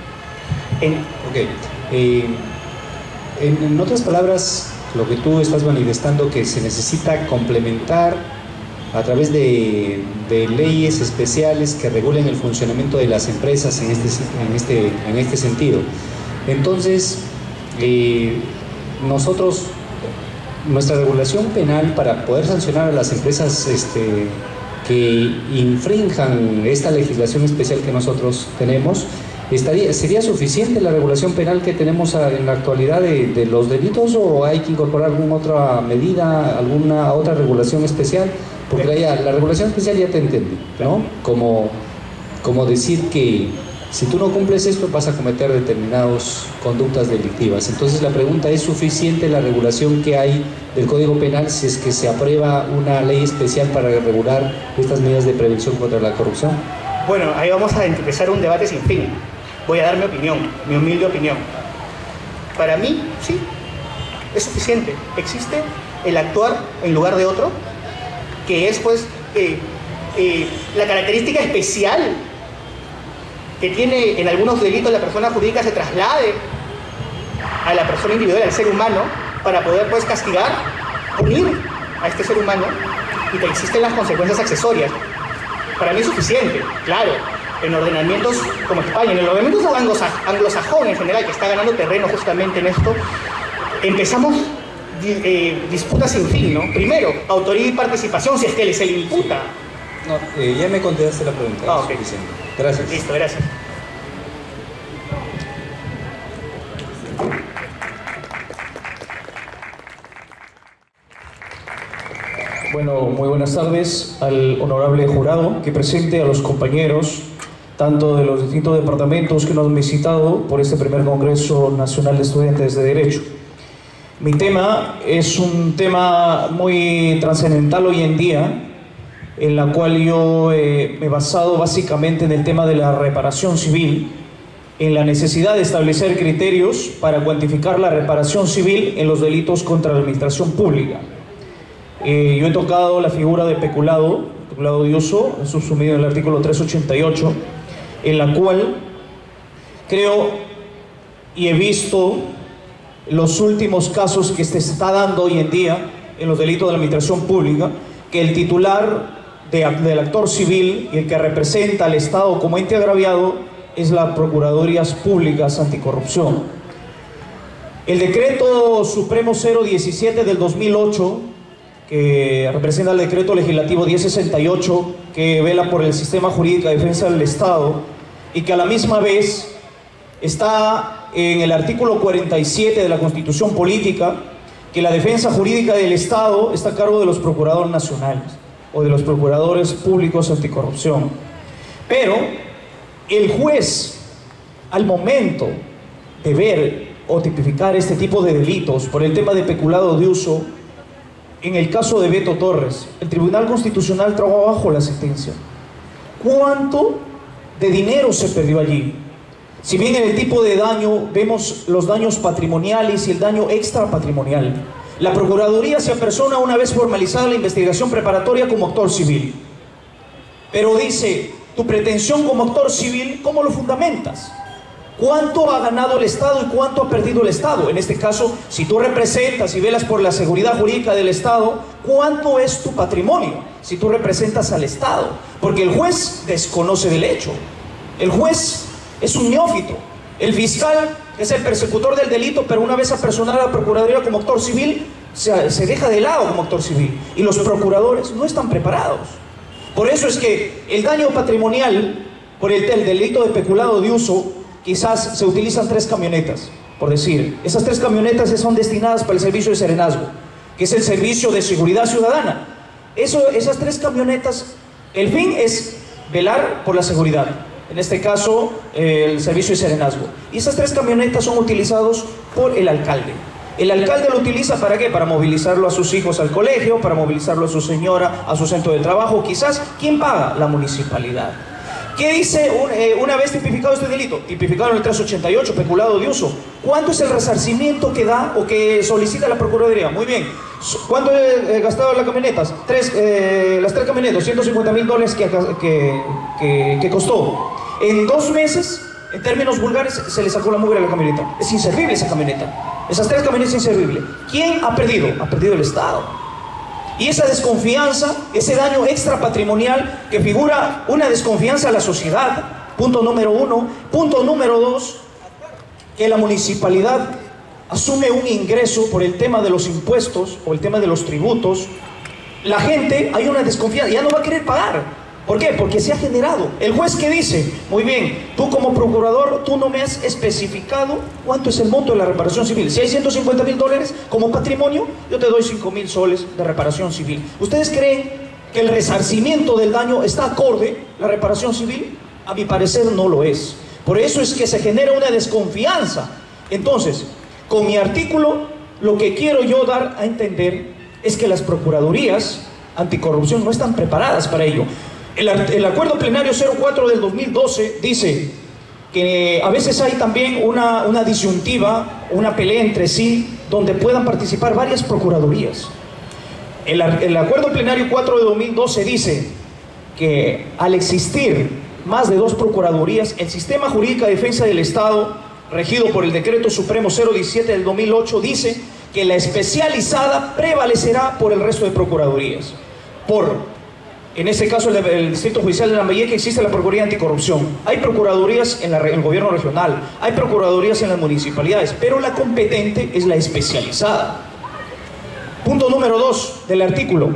En otras palabras, lo que tú estás manifestando, que se necesita complementar a través de leyes especiales que regulen el funcionamiento de las empresas en este sentido. Entonces, nosotros nuestra regulación penal para poder sancionar a las empresas que infrinjan esta legislación especial que nosotros tenemos, ¿sería suficiente la regulación penal que tenemos en la actualidad de los delitos, o hay que incorporar alguna otra medida, alguna otra regulación especial? Porque la regulación especial ya te entendí, ¿no? Como decir que si tú no cumples esto vas a cometer determinadas conductas delictivas. Entonces la pregunta, ¿es suficiente la regulación que hay del Código Penal si es que se aprueba una ley especial para regular estas medidas de prevención contra la corrupción? Bueno, ahí vamos a empezar un debate sin fin. Voy a dar mi opinión, mi humilde opinión. Para mí, sí, es suficiente. Existe el actuar en lugar de otro, que es pues la característica especial que tiene en algunos delitos la persona jurídica, se traslade a la persona individual, al ser humano, para poder pues castigar, punir a este ser humano, y que existen las consecuencias accesorias. Para mí es suficiente, claro, en ordenamientos como España, en el ordenamiento anglosajón en general, que está ganando terreno justamente en esto, empezamos disputas sin fin, ¿no? Primero, autoría y participación, si es que se le imputa. No, ya me contestaste la pregunta. Okay. Gracias. Listo, gracias. Bueno, muy buenas tardes al honorable jurado que presente, a los compañeros, tanto de los distintos departamentos que nos han visitado por este primer Congreso Nacional de Estudiantes de Derecho. Mi tema es un tema muy trascendental hoy en día, en la cual yo me he basado básicamente en el tema de la reparación civil, en la necesidad de establecer criterios para cuantificar la reparación civil en los delitos contra la administración pública. Yo he tocado la figura de peculado de uso, subsumido en el artículo 388, en la cual creo y he visto los últimos casos que se está dando hoy en día en los delitos de la administración pública, que el titular del actor civil y el que representa al Estado como ente agraviado es la Procuradurías Públicas Anticorrupción. El Decreto Supremo 017 del 2008, que representa el Decreto Legislativo 1068, que vela por el sistema jurídico de defensa del Estado, y que a la misma vez está en el artículo 47 de la Constitución Política, que la defensa jurídica del Estado está a cargo de los procuradores nacionales o de los procuradores públicos anticorrupción. Pero el juez, al momento de ver o tipificar este tipo de delitos por el tema de peculado de uso, en el caso de Beto Torres, el Tribunal Constitucional trabajó bajo la sentencia. ¿Cuánto de dinero se perdió allí? Si bien en el tipo de daño vemos los daños patrimoniales y el daño extrapatrimonial, la Procuraduría se apersona una vez formalizada la investigación preparatoria como actor civil. Pero dice, tu pretensión como actor civil, ¿cómo lo fundamentas? ¿Cuánto ha ganado el Estado y cuánto ha perdido el Estado? En este caso, si tú representas y velas por la seguridad jurídica del Estado, ¿cuánto es tu patrimonio si tú representas al Estado? Porque el juez desconoce del hecho. El juez es un neófito. El fiscal es el persecutor del delito, pero una vez apersonada a la Procuraduría como actor civil, se deja de lado como actor civil. Y los procuradores no están preparados. Por eso es que el daño patrimonial por el delito de peculado de uso, quizás se utilizan 3 camionetas, por decir. Esas 3 camionetas son destinadas para el servicio de serenazgo, que es el servicio de seguridad ciudadana. Esas 3 camionetas, el fin es velar por la seguridad. En este caso, el servicio de serenazgo. Y esas 3 camionetas son utilizadas por el alcalde. El alcalde lo utiliza ¿para qué? Para movilizarlo a sus hijos al colegio, para movilizarlo a su señora a su centro de trabajo. Quizás, ¿quién paga? La municipalidad. ¿Qué dice una vez tipificado este delito? Tipificado en el 388, peculado de uso. ¿Cuánto es el resarcimiento que da o que solicita la Procuraduría? Muy bien. ¿Cuánto he gastado las camionetas? Las 3 camionetas, $150,000 que costó. En 2 meses, en términos vulgares, se le sacó la mugre a la camioneta. Es inservible esa camioneta. Esas 3 camionetas es inservible. ¿Quién ha perdido? Ha perdido el Estado. Y esa desconfianza, ese daño extrapatrimonial que figura una desconfianza a la sociedad, punto número 1. Punto número 2, que la municipalidad asume un ingreso por el tema de los impuestos o el tema de los tributos, la gente, hay una desconfianza, ya no va a querer pagar. ¿Por qué? Porque se ha generado. El juez que dice, muy bien, tú como procurador, tú no me has especificado cuánto es el monto de la reparación civil. Si hay $150.000 como patrimonio, yo te doy 5.000 soles de reparación civil. ¿Ustedes creen que el resarcimiento del daño está acorde a la reparación civil? A mi parecer no lo es. Por eso es que se genera una desconfianza. Entonces, con mi artículo, lo que quiero yo dar a entender es que las procuradurías anticorrupción no están preparadas para ello. El acuerdo plenario 04 del 2012 dice que a veces hay también una disyuntiva, una pelea entre sí, donde puedan participar varias procuradurías. El acuerdo plenario 4 de 2012 dice que al existir más de 2 procuradurías, el sistema jurídico de defensa del Estado, regido por el decreto supremo 017 del 2008, dice que la especializada prevalecerá por el resto de procuradurías. En este caso, el Distrito Judicial de Lambayeque existe la Procuraduría Anticorrupción. Hay procuradurías en el gobierno regional, hay procuradurías en las municipalidades, pero la competente es la especializada. Punto número 2 del artículo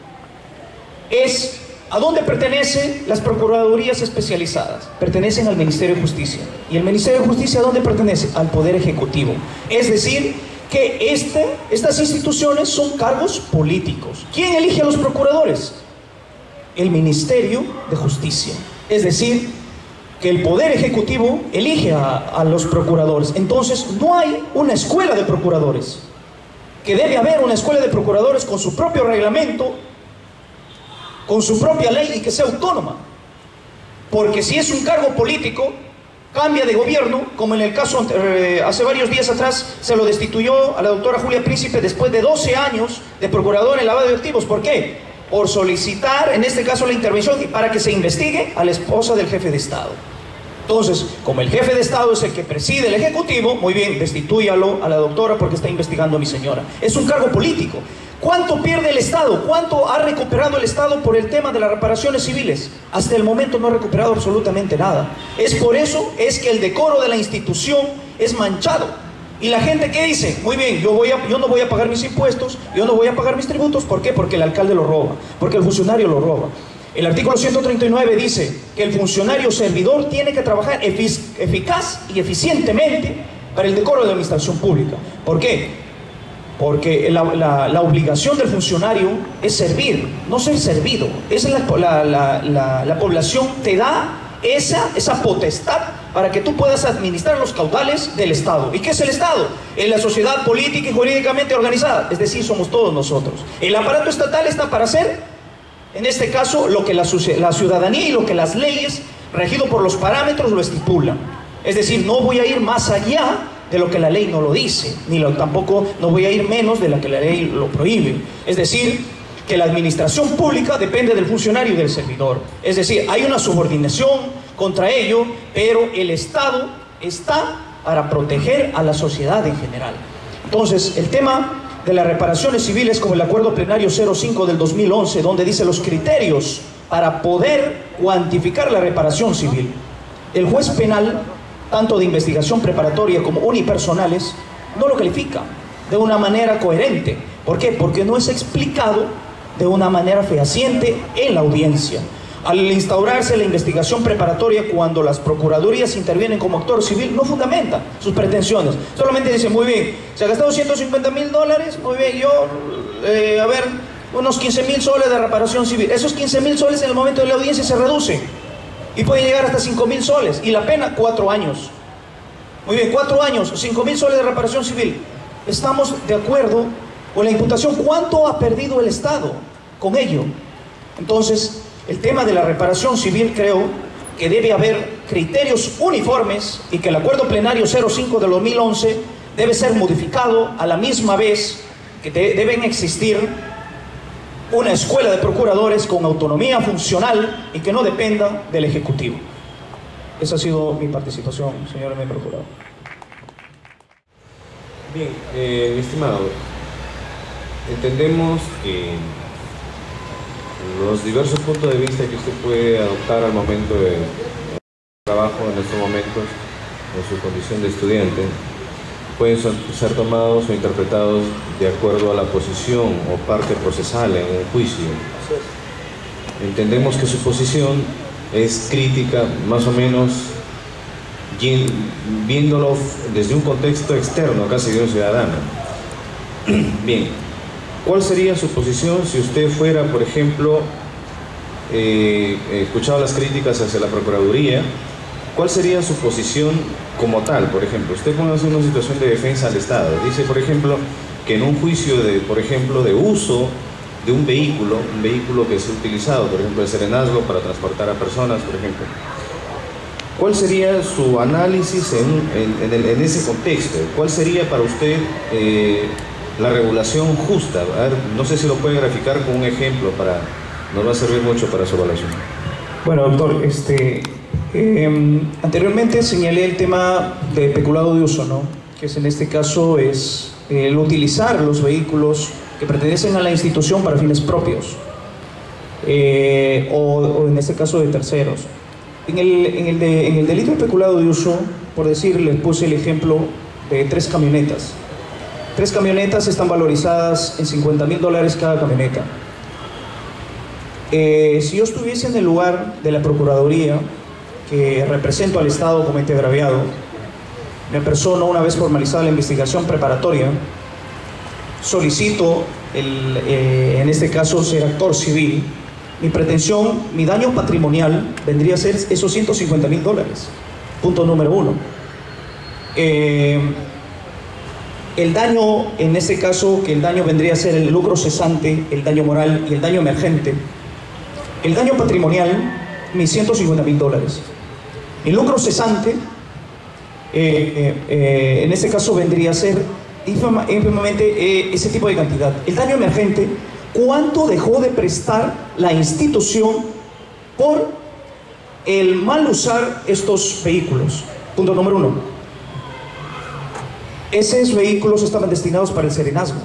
es ¿a dónde pertenecen las procuradurías especializadas? Pertenecen al Ministerio de Justicia. ¿Y el Ministerio de Justicia a dónde pertenece? Al Poder Ejecutivo. Es decir, que estas instituciones son cargos políticos. ¿Quién elige a los procuradores? El Ministerio de Justicia. Es decir, que el Poder Ejecutivo elige a los procuradores. Entonces, no hay una escuela de procuradores. Que debe haber una escuela de procuradores con su propio reglamento, con su propia ley y que sea autónoma. Porque si es un cargo político, cambia de gobierno, como en el caso hace varios días atrás se lo destituyó a la doctora Julia Príncipe después de 12 años de procuradora en lavado de activos. ¿Por qué? Por solicitar, en este caso, la intervención para que se investigue a la esposa del jefe de Estado. Entonces, como el jefe de Estado es el que preside el Ejecutivo, muy bien, destitúyalo a la doctora porque está investigando a mi señora. Es un cargo político. ¿Cuánto pierde el Estado? ¿Cuánto ha recuperado el Estado por el tema de las reparaciones civiles? Hasta el momento no ha recuperado absolutamente nada. Es por eso es que el decoro de la institución es manchado. Y la gente, ¿qué dice? Muy bien, yo no voy a pagar mis impuestos, yo no voy a pagar mis tributos. ¿Por qué? Porque el alcalde lo roba, porque el funcionario lo roba. El artículo 139 dice que el funcionario servidor tiene que trabajar eficaz y eficientemente para el decoro de la administración pública. ¿Por qué? Porque la obligación del funcionario es servir, no ser servido. Esa es la población te da esa potestad para que tú puedas administrar los caudales del Estado. ¿Y qué es el Estado? Es la sociedad política y jurídicamente organizada, es decir, somos todos nosotros. El aparato estatal está para hacer, en este caso, lo que la ciudadanía y lo que las leyes, regido por los parámetros, lo estipulan. Es decir, no voy a ir más allá de lo que la ley no lo dice, tampoco no voy a ir menos de lo que la ley lo prohíbe. Es decir, que la administración pública depende del funcionario y del servidor. Es decir, hay una subordinación contra ello, pero el Estado está para proteger a la sociedad en general. Entonces, el tema de las reparaciones civiles, como el acuerdo plenario 05 del 2011, donde dice los criterios para poder cuantificar la reparación civil, el juez penal, tanto de investigación preparatoria como unipersonales, no lo califica de una manera coherente. ¿Por qué? Porque no es explicado de una manera fehaciente en la audiencia. Al instaurarse la investigación preparatoria, cuando las procuradurías intervienen como actor civil, no fundamentan sus pretensiones. Solamente dicen, muy bien, se ha gastado $150.000, muy bien, unos 15.000 soles de reparación civil. Esos 15.000 soles en el momento de la audiencia se reducen y pueden llegar hasta 5.000 soles. Y la pena, 4 años. Muy bien, 4 años, 5.000 soles de reparación civil. Estamos de acuerdo con la imputación. ¿Cuánto ha perdido el Estado con ello? Entonces, el tema de la reparación civil, creo que debe haber criterios uniformes y que el acuerdo plenario 05 de 2011 debe ser modificado a la misma vez que deben existir una escuela de procuradores con autonomía funcional y que no dependa del Ejecutivo. Esa ha sido mi participación, señor procurador. Bien, mi estimado, entendemos que los diversos puntos de vista que usted puede adoptar al momento de trabajo en estos momentos en su condición de estudiante pueden ser tomados o interpretados de acuerdo a la posición o parte procesal en un juicio. Entendemos que su posición es crítica, más o menos viéndolo desde un contexto externo, casi de un ciudadano. Bien, ¿cuál sería su posición si usted fuera, por ejemplo, escuchado las críticas hacia la Procuraduría? ¿Cuál sería su posición como tal? Por ejemplo, usted pone en una situación de defensa al Estado. Dice, por ejemplo, que en un juicio de, por ejemplo, de uso de un vehículo que es utilizado, por ejemplo, el serenazgo para transportar a personas, por ejemplo. ¿Cuál sería su análisis en ese contexto? ¿Cuál sería para usted la regulación justa? A ver, no sé si lo puede graficar con un ejemplo, nos va a servir mucho para su evaluación. Bueno, doctor, anteriormente señalé el tema de peculado de uso, ¿no? Que es en este caso es el utilizar los vehículos que pertenecen a la institución para fines propios o en este caso de terceros. En el delito de peculado de uso, por decir, les puse el ejemplo de 3 camionetas. 3 camionetas están valorizadas en $50.000 cada camioneta. Si yo estuviese en el lugar de la Procuraduría, que represento al Estado como ente agraviado, me persono una vez formalizada la investigación preparatoria, solicito, en este caso, ser actor civil. Mi pretensión, mi daño patrimonial vendría a ser esos $150.000. Punto número 1. El daño, en este caso, que el daño vendría a ser el lucro cesante, el daño moral y el daño emergente. El daño patrimonial, mis $150.000. El lucro cesante, en este caso vendría a ser ínfimamente ese tipo de cantidad. El daño emergente, ¿cuánto dejó de prestar la institución por el mal usar estos vehículos? Punto número 1. Esos vehículos estaban destinados para el serenazgo.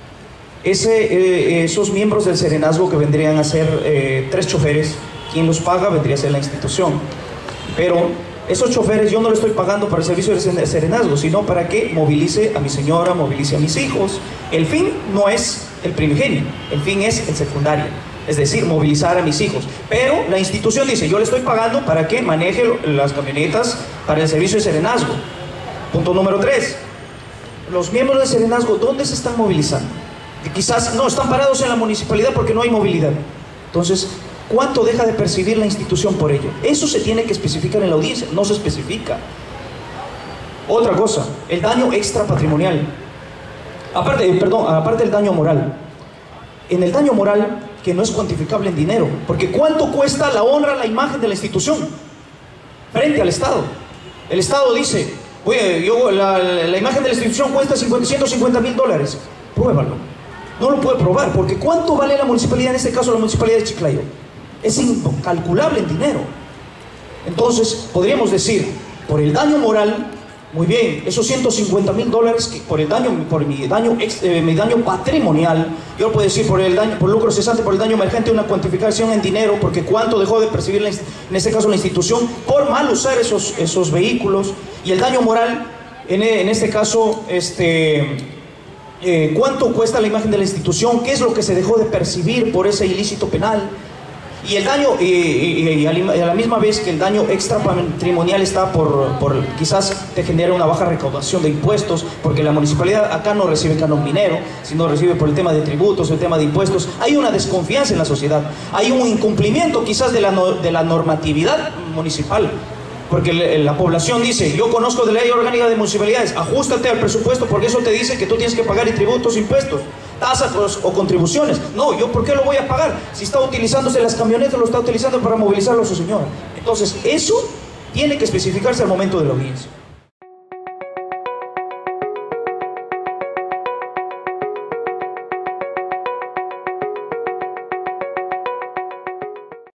Esos miembros del serenazgo, que vendrían a ser 3 choferes, quien los paga vendría a ser la institución. Pero esos choferes yo no les estoy pagando para el servicio de serenazgo, sino para que movilice a mi señora, movilice a mis hijos. El fin no es el primigenio, el fin es el secundario, es decir, movilizar a mis hijos. Pero la institución dice, yo le estoy pagando para que maneje las camionetas para el servicio de serenazgo. Punto número 3. Los miembros de serenazgo, ¿dónde se están movilizando? Quizás no, están parados en la municipalidad porque no hay movilidad. Entonces, ¿cuánto deja de percibir la institución por ello? Eso se tiene que especificar en la audiencia, no se especifica. Otra cosa, el daño extrapatrimonial. Aparte del daño moral. En el daño moral, que no es cuantificable en dinero, porque ¿cuánto cuesta la honra, la imagen de la institución frente al Estado? El Estado dice, oye, la imagen de la institución cuesta $150.000. Pruébalo. No lo puede probar, porque ¿cuánto vale la municipalidad, en este caso la municipalidad de Chiclayo? Es incalculable en dinero. Entonces, podríamos decir, por el daño moral, muy bien, esos $150.000 que por mi daño patrimonial, yo puedo decir por el daño, por lucro cesante, por el daño emergente, una cuantificación en dinero, porque cuánto dejó de percibir en este caso la institución por mal usar esos vehículos. Y el daño moral, en este caso, cuánto cuesta la imagen de la institución, qué es lo que se dejó de percibir por ese ilícito penal. Y el daño, y a la misma vez que el daño extrapatrimonial está quizás te genera una baja recaudación de impuestos, porque la municipalidad acá no recibe canon minero, sino recibe por el tema de tributos, el tema de impuestos. Hay una desconfianza en la sociedad, hay un incumplimiento quizás de la normatividad municipal, porque la población dice, yo conozco de la ley orgánica de municipalidades, ajústate al presupuesto, porque eso te dice que tú tienes que pagar tributos, impuestos, tasas o contribuciones. No, ¿yo por qué lo voy a pagar? Si está utilizándose las camionetas, lo está utilizando para movilizarlo a su señora. Entonces, eso tiene que especificarse al momento de la audiencia.